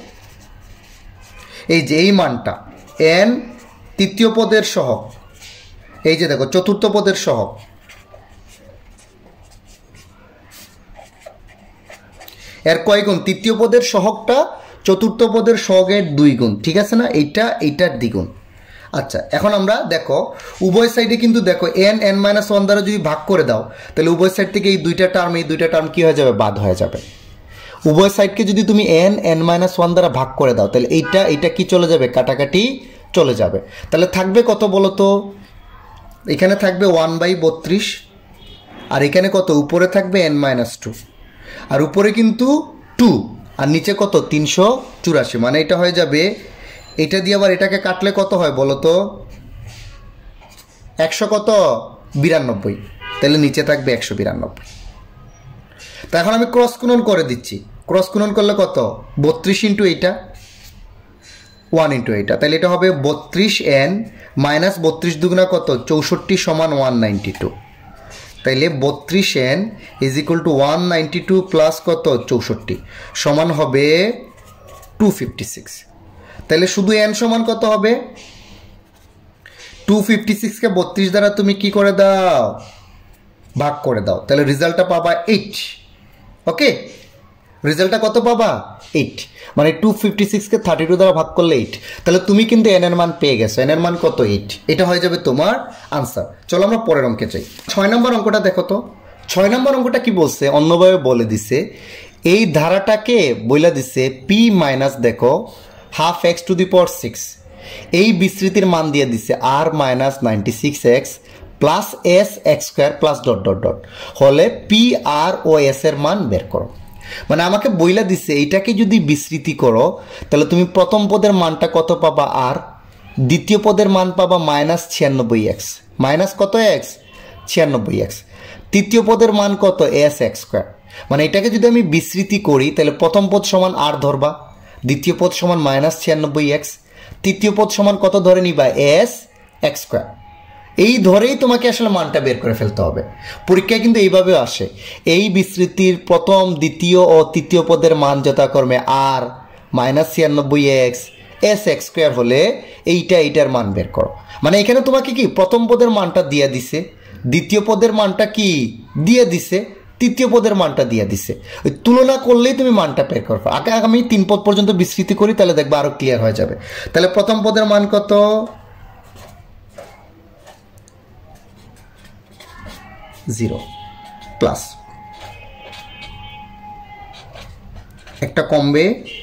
এই যে এই মানটা এন তৃতীয় পদের সহগ, এই যে দেখো চতুর্থ পদের সহগ, এর কয় গুণ, তৃতীয় পদের সহগটা চতুর্থ পদের সহগের দুই গুণ, ঠিক আছে না, এইটা এইটার দ্বিগুণ। আচ্ছা এখন আমরা দেখো উভয় সাইডে কিন্তু দেখো এন এন মাইনাস ওয়ান দ্বারা যদি ভাগ করে দাও তাহলে উভয় সাইড থেকে এই দুইটা টার্ম এই দুইটা টার্ম কি হয়ে যাবে, বাদ হয়ে যাবে। উভয় সাইডকে যদি তুমি এন এন মাইনাস ওয়ান দ্বারা ভাগ করে দাও তাহলে এইটা এইটা কি চলে যাবে, কাটাকাটি চলে যাবে। তাহলে থাকবে কত বলো তো, এখানে থাকবে ওয়ান বাই বত্রিশ, আর এখানে কত উপরে থাকবে এন মাইনাস টু, আর উপরে কিন্তু টু আর নিচে কত তিনশো চুরাশি, মানে এটা হয়ে যাবে এটা দিয়ে আবার এটাকে কাটলে কত হয় বলো তো, একশো কত বিরানব্বই, তাহলে নিচে থাকবে একশো বিরানব্বই। তা এখন আমি ক্রস গুণন করে দিচ্ছি, ক্রস গুণন করলে কত বত্রিশ ইন্টু এইটা ওয়ান ইন্টু এইটা, তাহলে এটা হবে বত্রিশ এন মাইনাস বত্রিশ দুগুণা কত চৌষট্টি সমান ওয়ান নাইনটি টু, তাইলে বত্রিশ n is equal to one ninety two plus কত চৌষট্টি সমান হবে টু ফিফটি সিক্স। তাহলে শুধু এন সমান কত হবে, টু ফিফটি সিক্সকে বত্রিশ দ্বারা তুমি কি করে দাও, ভাগ করে দাও, তাহলে রেজাল্টটা পাবা এইট। ওকে, রেজাল্টটা কত পাবা এইট, মানে টু ফিফটি সিক্সকে থার্টি টু দ্বারা ভাগ করলে এইট, তাহলে তুমি কিন্তু এন এর মান পেয়ে গেছো, এন এর মান কত এইট, এটা হয়ে যাবে তোমার আনসার। চলো আমরা পরের অঙ্কে চাই। ছয় নম্বর অঙ্কটা দেখো তো, ছয় নম্বর অঙ্কটা কি বলছে, অন্যভাবে বলে দিছে এই ধারাটাকে বইলা দিছে পি মাইনাস দেখো half x to the power six, এই বিস্তৃতির মান দিয়ে দিছে আর minus ninety six x plus S x square plus dot dot dot হলে পি আর ও এস এর মান বের করো। মানে আমাকে বইলা দিছে এইটাকে যদি বিস্তৃতি করো তাহলে তুমি প্রথম পদের মানটা কত পাবা আর, দ্বিতীয় পদের মান পাবা মাইনাস ছিয়ানব্বই এক্স, মাইনাস কত এক্স ছিয়ানব্বই এক্স, তৃতীয় পদের মান কত এস এক্স স্কোয়ার। মানে এটাকে যদি আমি বিস্তৃতি করি তাহলে প্রথম পদ সমান আর ধরবা, দ্বিতীয় পদ সমান মাইনাস ছিয়ানব্বই এক্স, তৃতীয় পদ সমান কত ধরে নিবা এস এক্স স্কোয়ার। এই ধরেই তোমাকে আসলে মানটা বের করে ফেলতে হবে। পরীক্ষায় কিন্তু এইভাবেও আসে, এই বিস্তৃতির প্রথম দ্বিতীয় ও তৃতীয় পদের মান যথাক্রমে আর মাইনাস ছিয়ানব্বই এক্স এস এক্স স্কোয়ার হলে এইটা এইটার মান বের করো। মানে এখানে তোমাকে কি প্রথম পদের মানটা দিয়ে দিছে, দ্বিতীয় পদের মানটা কি দিয়ে দিছে, তৃতীয় পদের মানটা দিয়ে দিছে, ওই তুলনা করলেই তুমি মানটা বের করো। আগে আমি তিন পদ পর্যন্ত বিস্তৃতি করি তাহলে দেখবে আরো ক্লিয়ার হয়ে যাবে। তাহলে প্রথম পদের মান কত, জিরো প্লাস একটা কমবে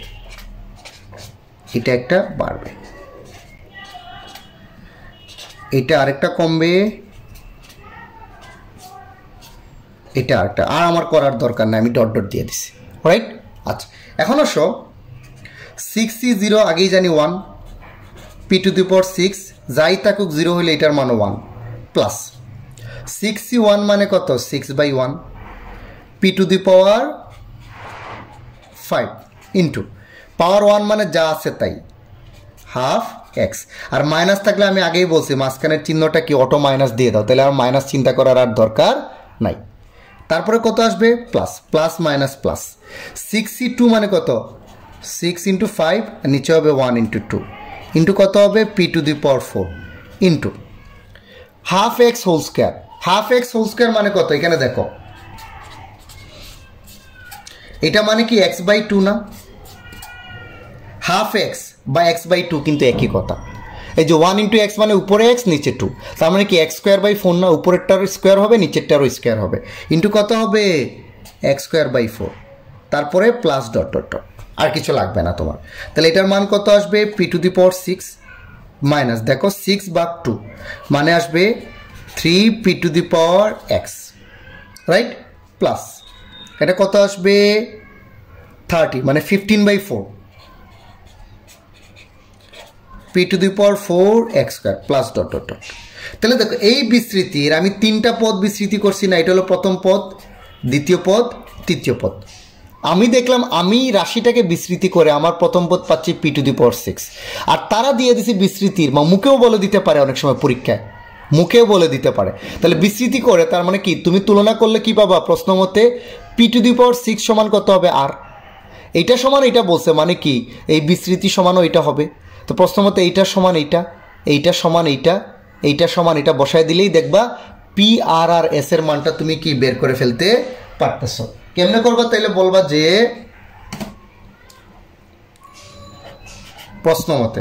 এটা একটা বাড়বে, এটা আরেকটা কমবে এটা আরেকটা, আর আমার করার দরকার নাই, আমি ডট ডট দিয়ে দিছি। রাইট, আচ্ছা এখন আসো সিক্স সি জিরো আগেই জানি one, P to the power six যাই থাকুক জিরো হলে এটার মান one plus six C one মানে কত six by one, P to the power five into power one মানে যা আছে তাই হাফ এক্স, আর মাইনাস থাকলে আমি আগেই বলছি মাঝখানের চিহ্নটা কি অটো মাইনাস দিয়ে দাও, তাহলে আমার মাইনাস চিন্তা করার আর দরকার নাই। তারপরে কত আসবে plus plus minus plus, six C two মানে কত সিক্স ইন্টু ফাইভ, আর নিচে হবে ওয়ান ইন্টু টু ইন্টু কত হবে P to the power four into half x whole square. Half x whole square মানে কত, এখানে দেখো এটা মানে কি এক্স বাই টু না, হাফ এক্স বা এক্স বাই টু কিন্তু একই কথা। এই যে ওয়ান ইন্টু এক্স মানে উপরে এক্স নিচে টু, তার মানে কি এক্স স্কোয়ার বাই ফোর না, উপরেরটার স্কোয়ার হবে নিচেরটারও স্কোয়ার হবে ইন্টু কত হবে এক্স স্কোয়ার বাই ফোর, তারপরে প্লাস ডট ডট ডট, আর কিছু লাগবে না তোমার। তাহলে এটার মান কত আসবে? P to the power six minus, দেখো সিক্স ভাগ টু মানে আসবে three P to the power x, right, plus এটা কত আসবে? থার্টি মানে fifteen by four P to the power four x square plus dot dot dot. তাহলে দেখো এই বিস্তৃতির আমি তিনটা পদ বিস্তৃতি করছি না, এটা হলো প্রথম পদ, দ্বিতীয় পদ, তৃতীয় পদ। আমি দেখলাম আমি রাশিটাকে বিস্তৃতি করে আমার প্রথম পদ পাচ্ছি P to the power six, আর তারা দিয়ে দিছি বিস্তৃতির বা মুখেও বলে দিতে পারে, অনেক সময় পরীক্ষায় মুখেও বলে দিতে পারে। তাহলে বিস্তৃতি করে তার মানে কি তুমি তুলনা করলে কি পাবা? প্রশ্ন মতে P to the power six সমান কত হবে? আর এইটা সমান এইটা বলছে, মানে কি এই বিস্তৃতি সমানও এইটা হবে। তো প্রশ্ন মতে এইটা সমান এইটা, এইটা সমান এইটা, এইটা সমান এটা বসায় দিলেই দেখবা পি আর আর এস এর মানটা তুমি কি বের করে ফেলতে পারতেছ। কেমনে করবা? তাইলে বলবা যে প্রশ্ন মতে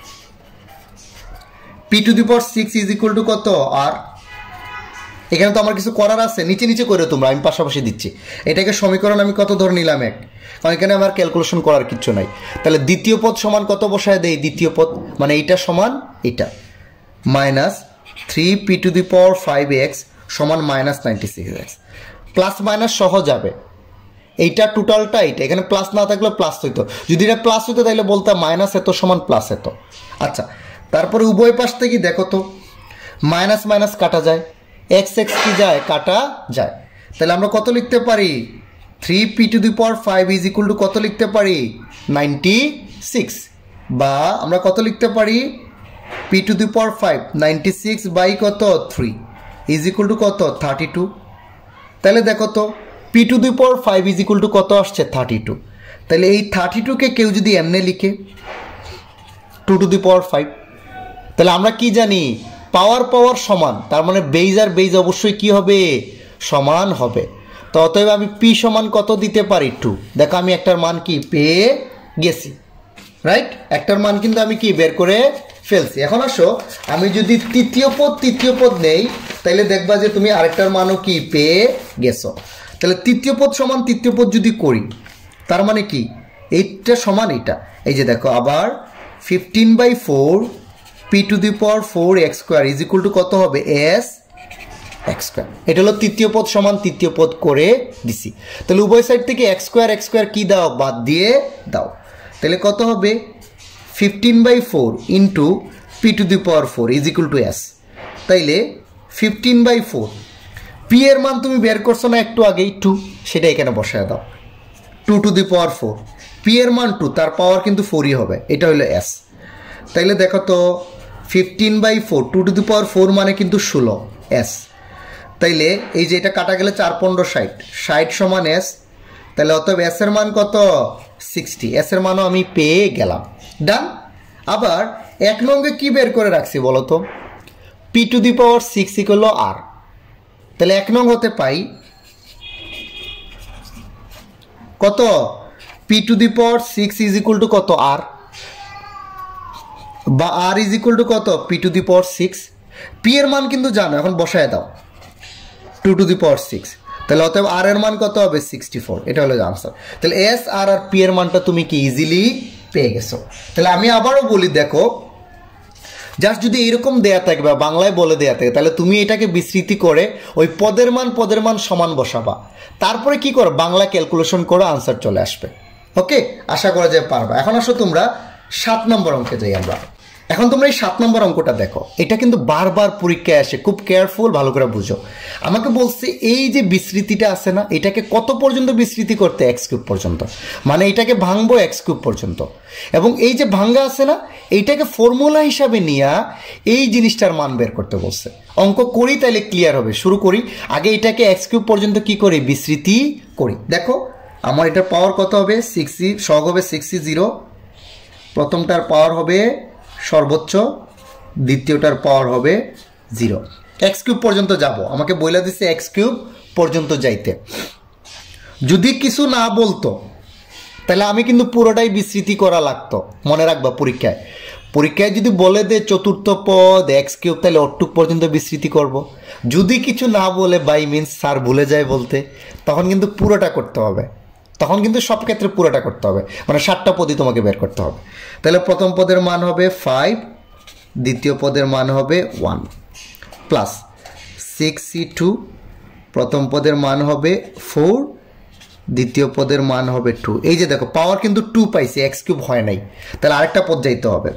P to the power six is equal to কত? আর এখানে তো আমার কিছু করার আছে, নিচে নিচে করে তোমরা, আমি পাশাপাশি দিচ্ছি। এটাকে সমীকরণ আমি কত ধরে নিলাম? এক, কারণ এখানে আমার ক্যালকুলেশন করার কিছু নাই। তাহলে দ্বিতীয় পদ সমান কত বসায় দেই? দ্বিতীয় পদ মানে এইটা সমান এইটা, minus three P to the power five x সমান minus ninety six x. Plus minus সহ যাবে, এইটা টোটালটা এইটা, এখানে প্লাস না থাকলে প্লাস হইতো, যদি এটা প্লাস হইতো তাহলে বলতাম মাইনাস এত সমান প্লাস এত। আচ্ছা, তারপরে উভয় পাশ থেকে দেখো তো মাইনাস মাইনাস কাটা যায়, এক্স এক্স কি যায়? কাটা যায়। তাহলে আমরা কত লিখতে পারি? Three P to the power five is equal to কত লিখতে পারি? নাইনটি সিক্স, বা আমরা কত লিখতে পারি? P to the power five ninety six by কত? থ্রি ইজ ইকুয়াল টু কত? Thirty two. তাহলে দেখো তো P to the power five is equal to কত আসছে? Thirty two. তাহলে এই থার্টি টুকে কেউ যদি এমনি লিখে two to the power five, তাহলে আমরা কি জানি? পাওয়ার পাওয়ার সমান, তার মানে বেজ আর বেজ অবশ্যই কি হবে? সমান হবে। তো অতএব আমি পি সমান কত দিতে পারি? টু। দেখো আমি একটার মান কি পেয়ে গেছি, রাইট? একটার মান কিন্তু আমি কি বের করে ফেলছি। এখন আসো আমি যদি তৃতীয় পদ তৃতীয় পদ নেই, তাহলে দেখবা যে তুমি আরেকটার মানও কি পেয়ে গেছো। তাহলে তৃতীয় পদ সমান তৃতীয় পদ যদি করি, তার মানে কি এইটা সমান এইটা, এই যে দেখো আবার fifteen by four P to the power four x square is equal to কত হবে? S x square. এটা হলো তৃতীয় পদ সমান তৃতীয় পদ করে দিছি। তাহলে উভয় সাইড থেকে এক্স স্কোয়ার এক্স স্কোয়ার কি দাও? বাদ দিয়ে দাও। তাহলে কত হবে? Fifteen by four into P to the power four is equal to S. তাইলে ফিফটিন বাই ফোর, পি এর মান তুমি বের করছো না একটু আগেই? টু, সেটা এখানে বসায় দাও। Two to the power four, P এর মান টু, তার পাওয়ার কিন্তু ফোরই হবে, এটা হলো এস। তাইলে দেখো তো fifteen by four two to the power four মানে কিন্তু ষোলো এস। তাইলে এই যে এটা কাটা গেলে চার পনেরো ষাট, ষাট সমান এস। তাহলে অতএব এস এর মান কত? সিক্সটি। এস এর মানও আমি পেয়ে গেলাম। ডান। আবার এক নঙ্গে কি বের করে রাখছি বলো তো? P to the power six equal R. তাহলে এক নং হতে পাই কত? P to the power six is equal to কত? আর, বা আর ইজ ইকুয়াল টু কত? P to the power six. P এর মান কিন্তু জানো, এখন বসায় দাও two to the power six. তাহলে অতএব আর এর মান কত হবে? Sixty four. এটা হলো আনসার। তাহলে এস আর আর পি এর মানটা তুমি কি ইজিলি পেয়ে গেছো। তাহলে আমি আবারও বলি, দেখো জাস্ট যদি এরকম দেয়া থাকে বা বাংলায় বলে দেয়া থাকে, তাহলে তুমি এটাকে বিস্তৃতি করে ওই পদের মান পদের মান সমান বসাবা, তারপরে কি করো? বাংলা ক্যালকুলেশন করে আনসার চলে আসবে। ওকে, আশা করা যায় পারবা। এখন আসো তোমরা সাত নম্বর অঙ্কে যাই আমরা। এখন তোমরা এই সাত নম্বর অঙ্কটা দেখো, এটা কিন্তু বারবার পরীক্ষায় আসে, খুব কেয়ারফুল, ভালো করে বুঝো। আমাকে বলছে এই যে বিস্তৃতিটা আছে না, এটাকে কত পর্যন্ত বিস্তৃতি করতে? এক্স কিউব পর্যন্ত, মানে এটাকে ভাঙবো এক্স কিউব পর্যন্ত। এবং এই যে ভাঙ্গা আছে না, এইটাকে ফর্মুলা হিসাবে নিয়ে এই জিনিসটার মান বের করতে বলছে। অঙ্ক করি তাহলে ক্লিয়ার হবে। শুরু করি। আগে এটাকে এক্স কিউব পর্যন্ত কি করি? বিস্তৃতি করি। দেখো আমার এটার পাওয়ার কত হবে? সিক্সটি, সহগ হবে সিক্সটি জিরো। প্রথমটার পাওয়ার হবে সর্বোচ্চ, দ্বিতীয়টার পাওয়ার হবে জিরো। এক্স কিউব পর্যন্ত যাব, আমাকে বলে দিচ্ছে এক্স কিউব পর্যন্ত যাইতে। যদি কিছু না বলতো তাহলে আমি কিন্তু পুরোটাই বিস্তৃতি করা লাগতো। মনে রাখবা পরীক্ষায় পরীক্ষায় যদি বলে দে চতুর্থ পদ এক্স কিউব, তাহলে অটুক পর্যন্ত বিস্তৃতি করব। যদি কিছু না বলে বাই মিনস স্যার ভুলে যায় বলতে, তখন কিন্তু পুরোটা করতে হবে, তখন কিন্তু সব ক্ষেত্রে পুরোটা করতে হবে, মানে ষাটটা পদই তোমাকে বের করতে হবে। তাহলে প্রথম পদের মান হবে ফাইভ, দ্বিতীয় পদের মান হবে one, plus six C two, প্রথম পদের মান হবে ফোর, দ্বিতীয় পদের মান হবে টু। এই যে দেখো পাওয়ার কিন্তু টু পাইছি, এক্স কিউব হয় নাই, তাহলে আরেকটা পদ যাইতে হবে।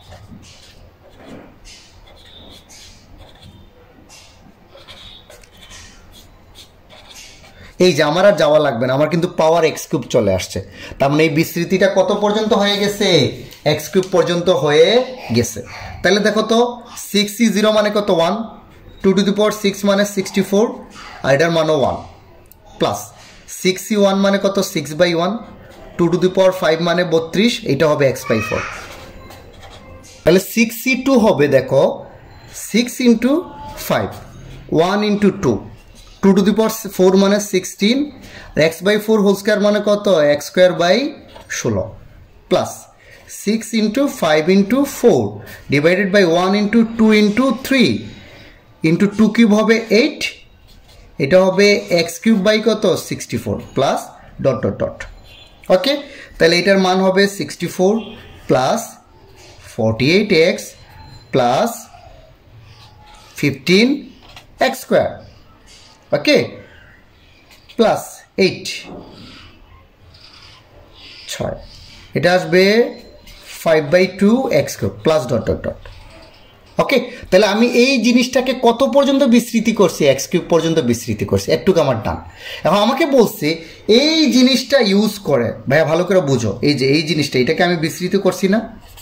এই যে আমার আর যাওয়া লাগবে না, আমার কিন্তু পাওয়ার এক্স কিউব চলে আসছে। তার মানে এই বিস্তৃতিটা কত পর্যন্ত হয়ে গেছে? এক্স কিউব পর্যন্ত হয়ে গেছে। তাহলে দেখো তো সিক্স সি জিরো মানে কত? One, two to the power six মানে সিক্সটি ফোর, আর এটার মানও ওয়ান, প্লাস সিক্স সি ওয়ান মানে কত? Six by one, two to the power five মানে বত্রিশ, এইটা হবে এক্স বাই ফোর। তাহলে সিক্স সি টু হবে দেখো six into five, one into two, two to the power four মানে sixteen, x by four whole square মানে কত? এক্স স্কোয়ার বাই ষোলো, plus six into five into four divided by one into two into three into two cube হবে eight, এটা হবে x cube by কত? Sixty four, plus dot dot dot. Okay, তাহলে এটার মান হবে sixty four plus forty eight x plus fifteen x square, okay, plus eight, ছয়, এটা আসবে five by two x cube plus dot dot dot. Okay, তাহলে আমি এই জিনিসটাকে কত পর্যন্ত বিস্তৃতি করছি? এক্স কিউব পর্যন্ত বিস্তৃতি করছি, একটুকু আমার ডান। এখন আমাকে বলছে এই জিনিসটা ইউজ করে, ভাইয়া ভালো করে বুঝো, এই যে এই জিনিসটা, এটাকে আমি বিস্তৃতি করছি না?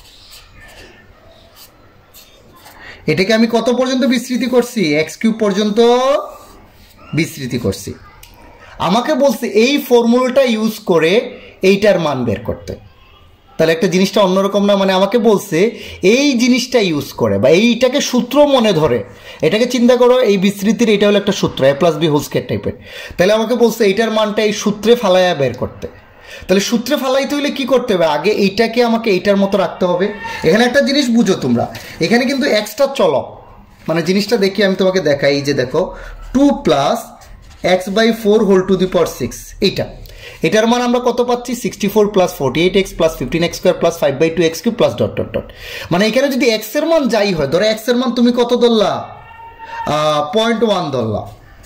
এটাকে আমি কত পর্যন্ত বিস্তৃতি করছি? এক্স কিউব পর্যন্ত বিস্তৃতি করছি। আমাকে বলছে এই ফর্মুলাটা ইউজ করে এইটার মান বের করতে। তাহলে একটা জিনিসটা অন্যরকম না, মানে আমাকে বলছে এই জিনিসটা ইউজ করে বা এইটাকে সূত্র মনে ধরে, এটাকে চিন্তা করো, এই বিস্তৃতির এটা হলো একটা সূত্র, A plus B whole square টাইপের। তাহলে আমাকে বলছে এইটার মানটা এই সূত্রে ফালাইয়া বের করতে। তাহলে সূত্রে ফালাইতে হইলে কি করতে হবে? আগে এইটাকে আমাকে এইটার মতো রাখতে হবে। এখানে একটা জিনিস বুঝো তোমরা, এখানে কিন্তু এক্সট্রা চলক, মানে জিনিসটা দেখি আমি তোমাকে দেখাই। এই যে দেখো two plus x by four whole to the power six, এইটা এটার মান আমরা কত পাচ্ছি? Sixty four plus forty eight x plus fifteen x square plus five by two x cube plus dot dot dot. মানে এখানে যদি এক্স এর মান যাই হয়, ধরো এক্স এর মান তুমি কত ধরলা? পয়েন্ট ওয়ান ধরলা,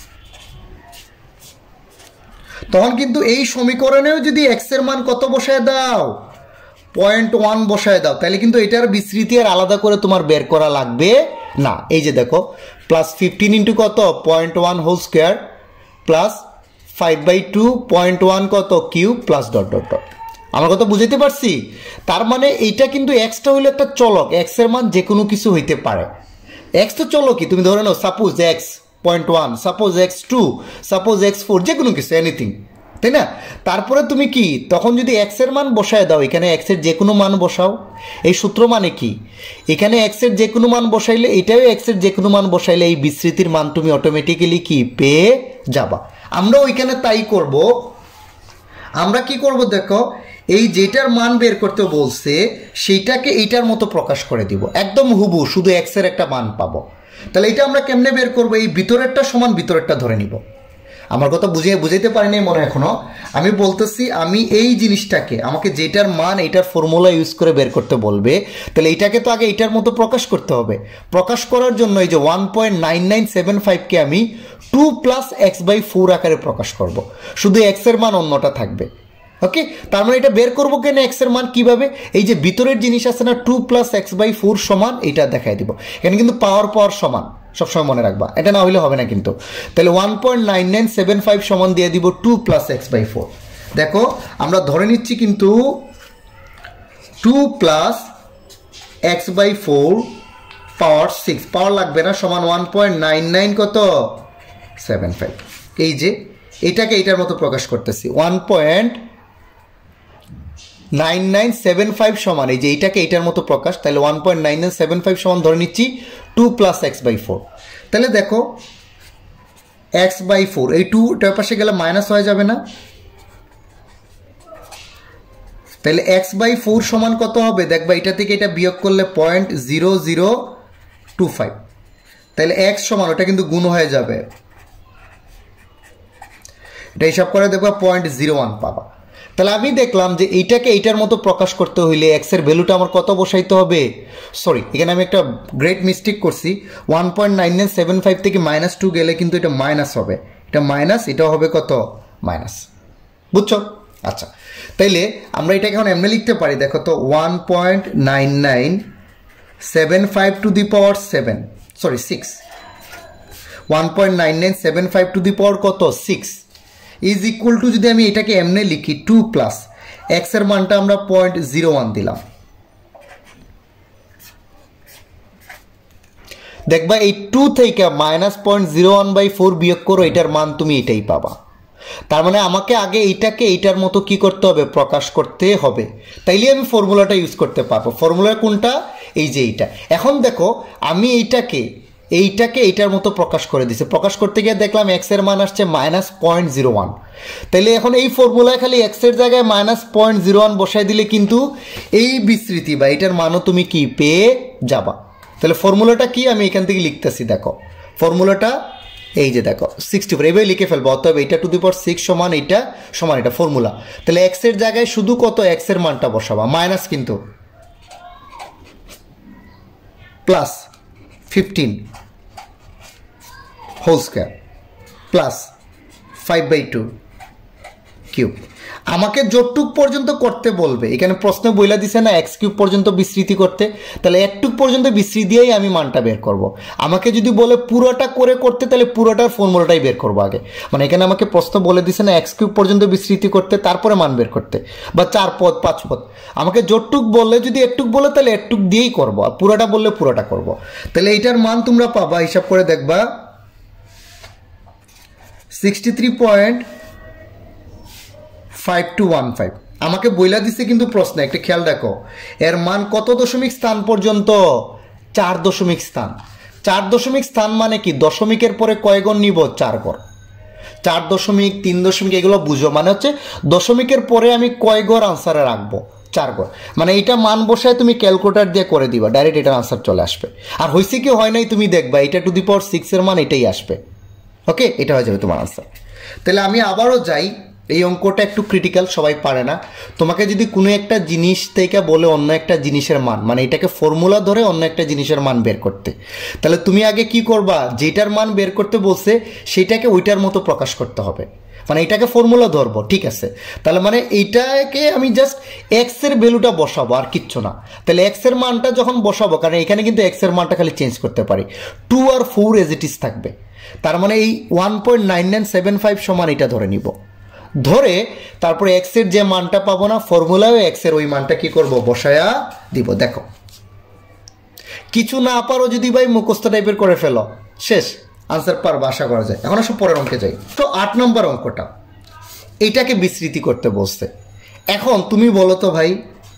তখন কিন্তু এই সমীকরণেও যদি এক্স এর মান কত বসায় দাও? পয়েন্ট ওয়ান বসায় দাও, তাহলে কিন্তু এটার বিস্তৃতি আর আলাদা করে তোমার বের করা লাগবে না। এই যে দেখো প্লাস ফিফটিন ইন্টু কত? Point one whole square plus five by two point one কত? Cube plus dot dot dot. আমার কথা বুঝাইতে পারছি? তার মানে এইটা কিন্তু এক্সটা হইলো একটা চলক, এক্স এর মান যে কোনো কিছু হইতে পারে। এক্স তো চলকই, তুমি ধরে নাও suppose x point one, suppose x two, suppose x four, যে কোনো কিছু, এনিথিং, তাই না? তারপরে তুমি কি তখন যদি এক্স এর মান বসায় দাও, এখানে এক্স এর যে কোনো মান বসাও। এই সূত্র মানে কি? এখানে এক্স এর যে কোনো মান বসাইলে, এটাও এক্স এর যে কোনো মান বসাইলে এই বিস্তৃতির মান তুমি অটোমেটিক্যালি কি পেয়ে যাবা। আমরা ওইখানে তাই করব। আমরা কি করব দেখো, এই যেটার মান বের করতে বলছে সেইটাকে এইটার মতো প্রকাশ করে দিব, একদম হুবু, শুধু এক্স এর একটা মান পাবো। তাহলে এটা আমরা কেমনে বের করবো? এই ভিতরেরটা সমান ভিতরেরটা ধরে নিব। আমার কথা বুঝিয়ে বুঝাইতে পারিনি মনে এখনো। আমি বলতেছি আমি এই জিনিসটাকে, আমাকে যেটার মান এইটার ফর্মুলা ইউজ করে বের করতে বলবে, তাহলে এইটাকে তো আগে এইটার মতো প্রকাশ করতে হবে। প্রকাশ করার জন্য এই যে one point nine nine seven ফাইভকে আমি two plus x by four আকারে প্রকাশ করব, শুধু এক্স এর মান অন্যটা থাকবে। ওকে, তার মানে এটা বের করবো কেন এক্স এর মান? কিভাবে? এই যে ভিতরের জিনিস আছে না, two plus x by four সমান, এইটা দেখাই দিব। এখানে কিন্তু পাওয়ার পাওয়ার সমান, সবসময় মনে রাখবা, এটা না হইলে হবে না কিন্তু। তাহলে one point nine nine seven five সমান দিয়ে দিব two plus x by four. দেখো আমরা ধরে নিচ্ছি কিন্তু two plus x by four power six, power লাগবে না, সমান ওয়ান পয়েন্ট নাইন নাইন কত? Seven five. এই যে এটাকে এইটার মতো প্রকাশ করতেছি, one point nine nine seven five সমান, এই যে এইটাকে এইটার মতো প্রকাশ। তাহলে one point nine nine seven five সমান ধরে নিচ্ছি two plus x by four. তাহলে দেখো এক্স বাই ফোর, এই টু টার পাশে গেলে মাইনাস হয়ে যাবে না? তাহলে এক্স বাই ফোর সমান কত হবে দেখবা, এটা থেকে এটা বিয়োগ করলে point zero zero two five. তাহলে এক্স সমান ওটা কিন্তু গুণ হয়ে যাবে, এটা হিসাব করে দেখবা পয়েন্ট জিরো ওয়ান পাবা। তাহলে আমি দেখলাম যে এইটাকে এইটার মতো প্রকাশ করতে হইলে এক্স এর ভ্যালুটা আমার কত বসাইতে হবে, সরি এখানে আমি একটা গ্রেট মিস্টেক করছি, one point nine nine seven five থেকে মাইনাস টু গেলে কিন্তু এটা মাইনাস হবে, এটা মাইনাস, এটাও হবে কত মাইনাস, বুঝছো? আচ্ছা, তাইলে আমরা এটাকে এখন এমনি লিখতে পারি, দেখো তো one point nine nine seven five to the power seven, sorry six, one point nine nine seven five to the power কত সিক্স ইজ ইকুয়াল টু, যদি আমি এটাকে এমনি লিখি টু প্লাস এক্স এর মানটা আমরা পয়েন্ট জিরো ওয়ান দিলাম, দেখবা এই টু থেকে minus point zero one by four বিয়োগ করো, এটার মান তুমি এটাই পাবা। তার মানে আমাকে আগে এইটাকে এইটার মতো কি করতে হবে, প্রকাশ করতে হবে, তাইলে আমি ফর্মুলাটা ইউজ করতে পারবো। ফর্মুলা কোনটা, এই যে এইটা। এখন দেখো আমি এইটাকে এইটাকে এইটার মতো প্রকাশ করে দিছে, প্রকাশ করতে গিয়ে দেখলাম এক্স এর মান আসছে মাইনাস পয়েন্ট জিরো ওয়ান। তাইলে এখন এই ফর্মুলায় খালি এক্স এর জায়গায় মাইনাস পয়েন্ট জিরো ওয়ান বসাই দিলে কিন্তু এই বিস্তৃতি বা এটার মানও তুমি কি পেয়ে যাবা। তাহলে ফর্মুলাটা কি আমি এখান থেকে লিখতেছি, দেখো ফর্মুলাটা এই যে দেখো সিক্সটি ফোর, এভাবে লিখে ফেলবো, অতএব এইটা টু দি পাওয়ার সিক্স সমান এইটা সমান এটা ফর্মুলা। তাহলে এক্স এর জায়গায় শুধু কত এক্স এর মানটা বসাবা, মাইনাস কিন্তু plus fifteen whole square plus five by two cube. আমাকে যতটুক পর্যন্ত করতে বলবে, এখানে প্রশ্ন বইলা দিছে না এক্স কিউব পর্যন্ত বিস্তৃতি করতে, তাহলে একটুক পর্যন্ত বিস্তৃতি দিয়েই আমি মানটা বের করব। আমাকে যদি বলে পুরোটা করে করতে, তাহলে পুরোটার ফর্মুলাটাই বের করবো আগে। মানে এখানে আমাকে প্রশ্ন বলে দিছে না এক্স কিউব পর্যন্ত বিস্তৃতি করতে, তারপরে মান বের করতে, বা চার পদ পাঁচ পদ। আমাকে যতটুক বললে, যদি একটুক বলে তাহলে একটুক দিয়েই করবো, আর পুরোটা বললে পুরোটা করব। তাহলে এইটার মান তোমরা পাবা, হিসাব করে দেখবা sixty three point five two one five. আমাকে বইলা দিচ্ছে কিন্তু প্রশ্ন, একটা খেয়াল রাখো, এর মান কত দশমিক স্থান পর্যন্ত, চার দশমিক স্থান। চার দশমিক স্থান মানে কি, দশমিকের পরে কয় গণ নিব, চার গড়। চার দশমিক তিন দশমিক এগুলো বুঝো, মানে হচ্ছে দশমিকের পরে আমি কয় গড় আনসারে রাখবো, চার গড়। মানে এইটা মান বসায় তুমি ক্যালকুলেটর দিয়ে করে দিবা, ডাইরেক্ট এটার আনসার চলে আসবে। আর হয়েছে কি হয় নাই তুমি দেখবা, এটা টু দি পাওয়ার সিক্স এর মান এটাই আসবে। ওকে, এটা হয়ে যাবে তোমার আনসার। তাহলে আমি আবারও যাই, এই অঙ্কটা একটু ক্রিটিক্যাল, সবাই পারে না। তোমাকে যদি কোনো একটা জিনিস থেকে বলে অন্য একটা জিনিসের মান, মানে এটাকে ফর্মুলা ধরে অন্য একটা জিনিসের মান বের করতে, তাহলে তুমি আগে কি করবা, যেটার মান বের করতে বলছে সেটাকে ওইটার মতো প্রকাশ করতে হবে। মানে এটাকে ফর্মুলা ধরবো, ঠিক আছে, তাহলে মানে এইটাকে আমি জাস্ট এক্স এর ভ্যালুটা বসাবো, আর কিচ্ছু না। তাহলে এক্স এর মানটা যখন বসাবো, কারণ এখানে কিন্তু এক্স এর মানটা খালি চেঞ্জ করতে পারি, টু আর ফোর এজ ইট ইজ থাকবে। তার মানে এই ওয়ান point nine nine seven five সমান এটা ধরে নিব, ধরে তারপরে এক্স এর যে মানটা পাবো না, ফর্মুলায় এক্স এর ওই মানটা কি করব, বসায়া দিব। দেখো কিছু না পারো যদি ভাই মুখস্থ টাইপের করে ফেলো, শেষ, আনসার পারবো আশা করা যায়। এখন আসো পরের অঙ্কে যাই। তো আট নম্বর অঙ্কটা, এইটাকে বিস্তৃতি করতে বলছে। এখন তুমি বলো তো ভাই,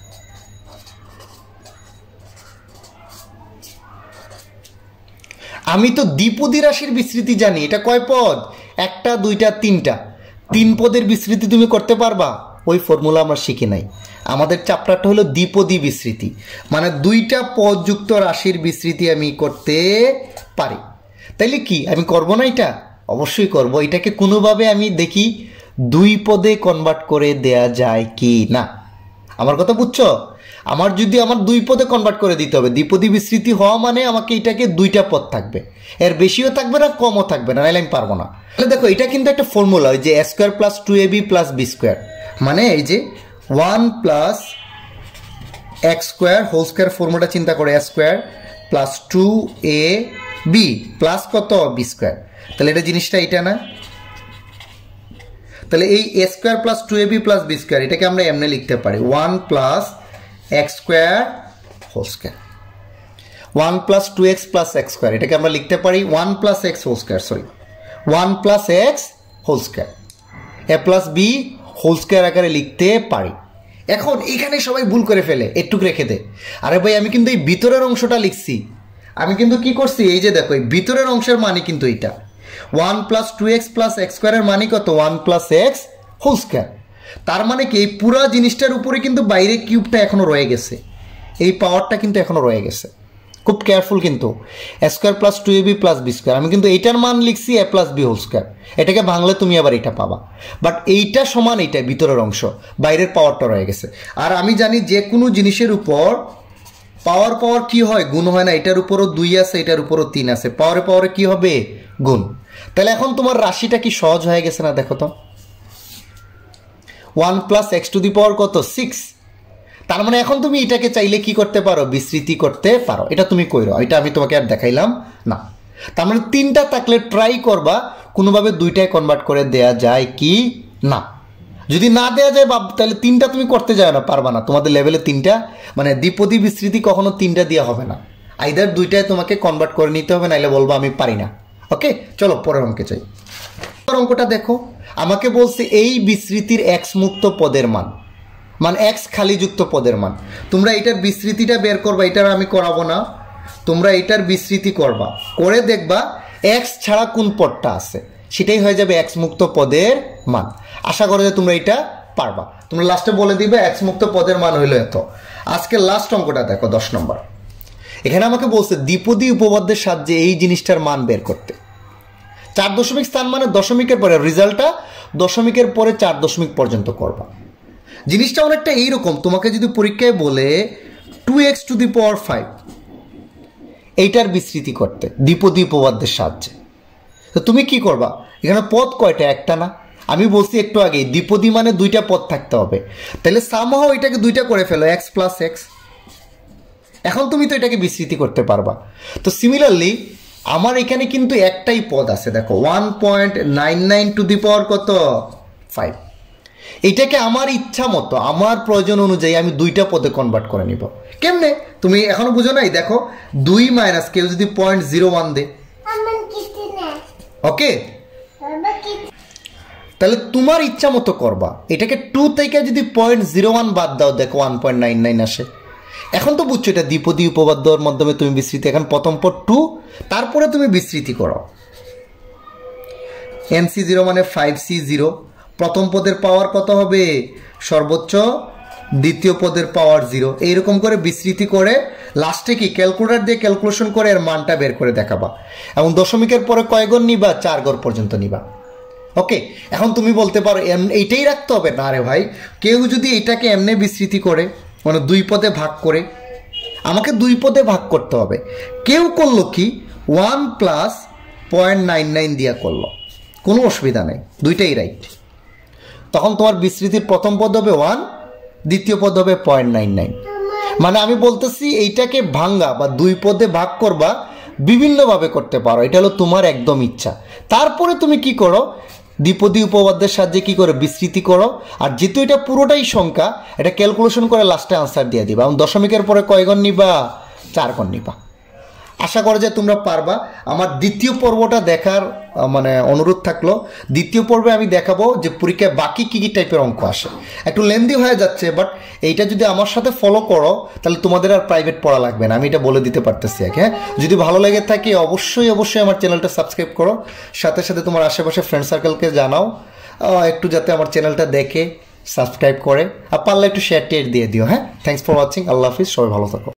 আমি তো দ্বিপদী রাশির বিস্তৃতি জানি, এটা কয় পদ, একটা দুইটা তিনটা, তিন পদের বিস্তৃতি তুমি করতে পারবা? ওই ফর্মুলা আমরা শিখি নাই। আমাদের চ্যাপ্টারটা হলো দ্বিপদী বিস্তৃতি, মানে দুইটা পদযুক্ত রাশির বিস্তৃতি আমি করতে পারি। তাইলে কি আমি করব না? এটা অবশ্যই করব। এটাকে কোনোভাবে আমি দেখি দুই পদে কনভার্ট করে দেয়া যায় কি না। আমার কথা বুঝছো? আমার যদি আমার দুই পদে কনভার্ট করে দিতে হবে, দ্বিপদী বিস্তৃতি হওয়া মানে আমাকে এটাকে দুইটা পদ থাকবে, এর বেশিও থাকবে না কমও থাকবে না, নাহলে আমি পারবো না। তাহলে দেখো এটা কিন্তু একটা ফর্মুলা, ওই যে a square plus two a b plus b square, মানে এই যে one plus x square whole square formula চিন্তা করে, a square plus two a b plus কত বি স্কোয়ার। তাহলে এটা জিনিসটা এটা না? তাহলে এই a square plus two a b plus b square এটাকে আমরা এমনি লিখতে পারি one plus x square whole square, one plus two x plus x square এটাকে আমরা লিখতে পারি one plus x whole square, sorry one plus x whole square, a plus B whole square আকারে লিখতে পারি। এখন এখানে সবাই ভুল করে ফেলে, একটু রেখে দে। আরে ভাই আমি কিন্তু এই ভিতরের অংশটা লিখছি, আমি কিন্তু কি করছি, এই যে দেখো এই ভিতরের অংশের মানে কিন্তু এইটা one plus two x plus x স্কোয়ারের মানে কত, one plus x whole square. তার মানে কি এই পুরো জিনিসটার উপরে কিন্তু বাইরে কিউবটা এখনো রয়ে গেছে, এই পাওয়ারটা কিন্তু এখনো রয়ে গেছে। খুব কেয়ারফুল কিন্তু, a square plus two a b plus b square, আমি কিন্তু এইটার মান লিখছি a plus B whole square, এটাকে ভাঙলে তুমি আবার এটা পাবা, বাট এইটা সমান এইটা ভিতরের অংশ, বাইরের পাওয়ারটা রয়ে গেছে। আর আমি জানি যে কোনো জিনিসের উপর পাওয়ার পাওয়ার কি হয়, গুণ হয় না, এটার উপরও দুই আছে, এটার উপরও তিন আছে, পাওয়ারে পাওয়ারে কি হবে, গুণ। তাহলে এখন তোমার রাশিটা কি সহজ হয়ে গেছে না? দেখো তো, one plus x to the power কত, সিক্স। তার মানে এখন তুমি এটাকে চাইলে কি করতে পারো, বিস্তৃতি করতে পারো। এটা তুমি কইরো, এটা আমি তোমাকে আর দেখাইলাম না। তার মানে তিনটা থাকলে ট্রাই করবা কোনোভাবে দুইটায় কনভার্ট করে দেয়া যায় কি না। যদি না দেয়া যায় বাব, তাহলে তিনটা তুমি করতে যাও না, পারবা না। তোমাদের লেভেলে তিনটা মানে দ্বিপদী বিস্তৃতি কখনো তিনটা দেওয়া হবে না, আইদার দুইটায় তোমাকে কনভার্ট করে নিতে হবে, নাইলে বলবো আমি পারি না। ওকে, চলো পরের অঙ্কে চাই। পরের অঙ্কটা দেখো, আমাকে বলছে এই বিস্তৃতির এক্স মুক্ত পদের মান, মানে এক্স খালিযুক্ত পদের মান। তোমরা এটার বিস্তৃতিটা বের করবা, এটার আমি করাবো না, তোমরা এটার বিস্তৃতি করবা, করে দেখবা এক্স ছাড়া কোন পদটা আছে, সেটাই হয়ে যাবে এক্স মুক্ত পদের মান। আশা করো যে তোমরা এটা পারবা। তোমরা লাস্টে বলে দিবে এক্স মুক্ত পদের মান হইলো এত। আজকে লাস্ট অঙ্কটা দেখো, দশ নম্বর। এখানে আমাকে বলছে দ্বিপদী উপপাদ্যের সাহায্যে এই জিনিসটার মান বের করতে। চার দশমিক স্থান মানে দশমিকের পরে, রেজাল্টটা দশমিকের পরে চার দশমিক পর্যন্ত করবা। জিনিসটা অনেকটা এইরকম, তোমাকে যদি পরীক্ষায় বলে two x to the power five এইটার বিস্তৃতি করতে দ্বিপদী উপপাদ্যের সাহায্যে, তো তুমি কি করবা? এখানে পদ কয়টা, একটা না? আমি বলছি একটু আগেই দ্বিপদী মানে দুইটা পদ থাকতে হবে, তাহলে সামহাও এটাকে দুইটা করে ফেলো, এক্স প্লাস এক্স। এখন তুমি তো এটাকে বিস্তৃতি করতে পারবা। তো সিমিলারলি আমার এখানে কিন্তু একটাই পদ আছে, দেখো one point nine nine to the power কত, ফাইভ। এইটাকে আমার ইচ্ছা মতো, আমার প্রয়োজন অনুযায়ী আমি দুইটা পদে কনভার্ট করে নিব। কেমনে? তুমি এখনো বুঝো নাই? দেখো দুই মাইনাস কেউ যদি পয়েন্ট জিরো ওয়ান দে, ওকে, তাহলে তোমার ইচ্ছা মতো করবা। এটাকে টু থেকে যদি পয়েন্ট জিরো ওয়ান বাদ দাও, দেখো ওয়ান পয়েন্ট নাইন নাইন আসে। এখন তো বুঝছো এটা দ্বিপদী উপপাদ্যর মাধ্যমে তুমি বিস্তৃতি। এখন প্রথম পদ টু, তারপরে তুমি বিস্তৃতি করো। এন সি জিরো মানে ফাইভ সি জিরো, প্রথম পদের পাওয়ার কত হবে, সর্বোচ্চ, দ্বিতীয় পদের পাওয়ার জিরো। এইরকম করে বিস্তৃতি করে লাস্টে কি ক্যালকুলেটর দিয়ে ক্যালকুলেশন করে এর মানটা বের করে দেখাবা, এবং দশমিকের পরে কয় ঘর নিবা, চার ঘর পর্যন্ত নিবা। ওকে, এখন তুমি বলতে পারো এইটাই রাখতে হবে না। রে ভাই, কেউ যদি এটাকে এমনি বিস্তৃতি করে, মানে দুই পদে ভাগ করে, আমাকে দুই পদে ভাগ করতে হবে। কেউ করলো কি one plus point nine nine দিয়া করলো, কোনো অসুবিধা নেই, দুইটাই রাইট। তখন তোমার বিস্তৃতির প্রথম পদ হবে ওয়ান, দ্বিতীয় পদ হবে পয়েন্ট নাইন নাইন। মানে আমি বলতেছি এইটাকে ভাঙ্গা বা দুই পদে ভাগ করবা, বিভিন্নভাবে করতে পারো, এটা হলো তোমার একদম ইচ্ছা। তারপরে তুমি কি করো, দ্বিপদী উপপাদ্যের সাহায্যে কি করে বিস্তৃতি করো। আর যেহেতু এটা পুরোটাই সংখ্যা, এটা ক্যালকুলেশন করে লাস্টে আনসার দিয়ে দিবা, এবং দশমিকের পরে কয় ঘর নিবা, চার ঘর নিবা। আশা করা যায় তোমরা পারবা। আমার দ্বিতীয় পর্বটা দেখার মানে অনুরোধ থাকলো। দ্বিতীয় পর্বে আমি দেখাবো যে পরীক্ষায় বাকি কী কী টাইপের অঙ্ক আসে। একটু লেন্দি হয়ে যাচ্ছে, বাট এইটা যদি আমার সাথে ফলো করো তাহলে তোমাদের আর প্রাইভেট পড়া লাগবে না, আমি এটা বলে দিতে পারতেছি। এক হ্যাঁ, যদি ভালো লেগে থাকে অবশ্যই অবশ্যই আমার চ্যানেলটা সাবস্ক্রাইব করো, সাথে সাথে তোমার আশেপাশে ফ্রেন্ড সার্কেলকে জানাও একটু, যাতে আমার চ্যানেলটা দেখে সাবস্ক্রাইব করে, আর পারলে একটু শেয়ার টেয়ার দিয়ে দিও। হ্যাঁ, থ্যাংকস ফর ওয়াচিং, আল্লাহ হাফিজ, সবাই ভালো থাকো।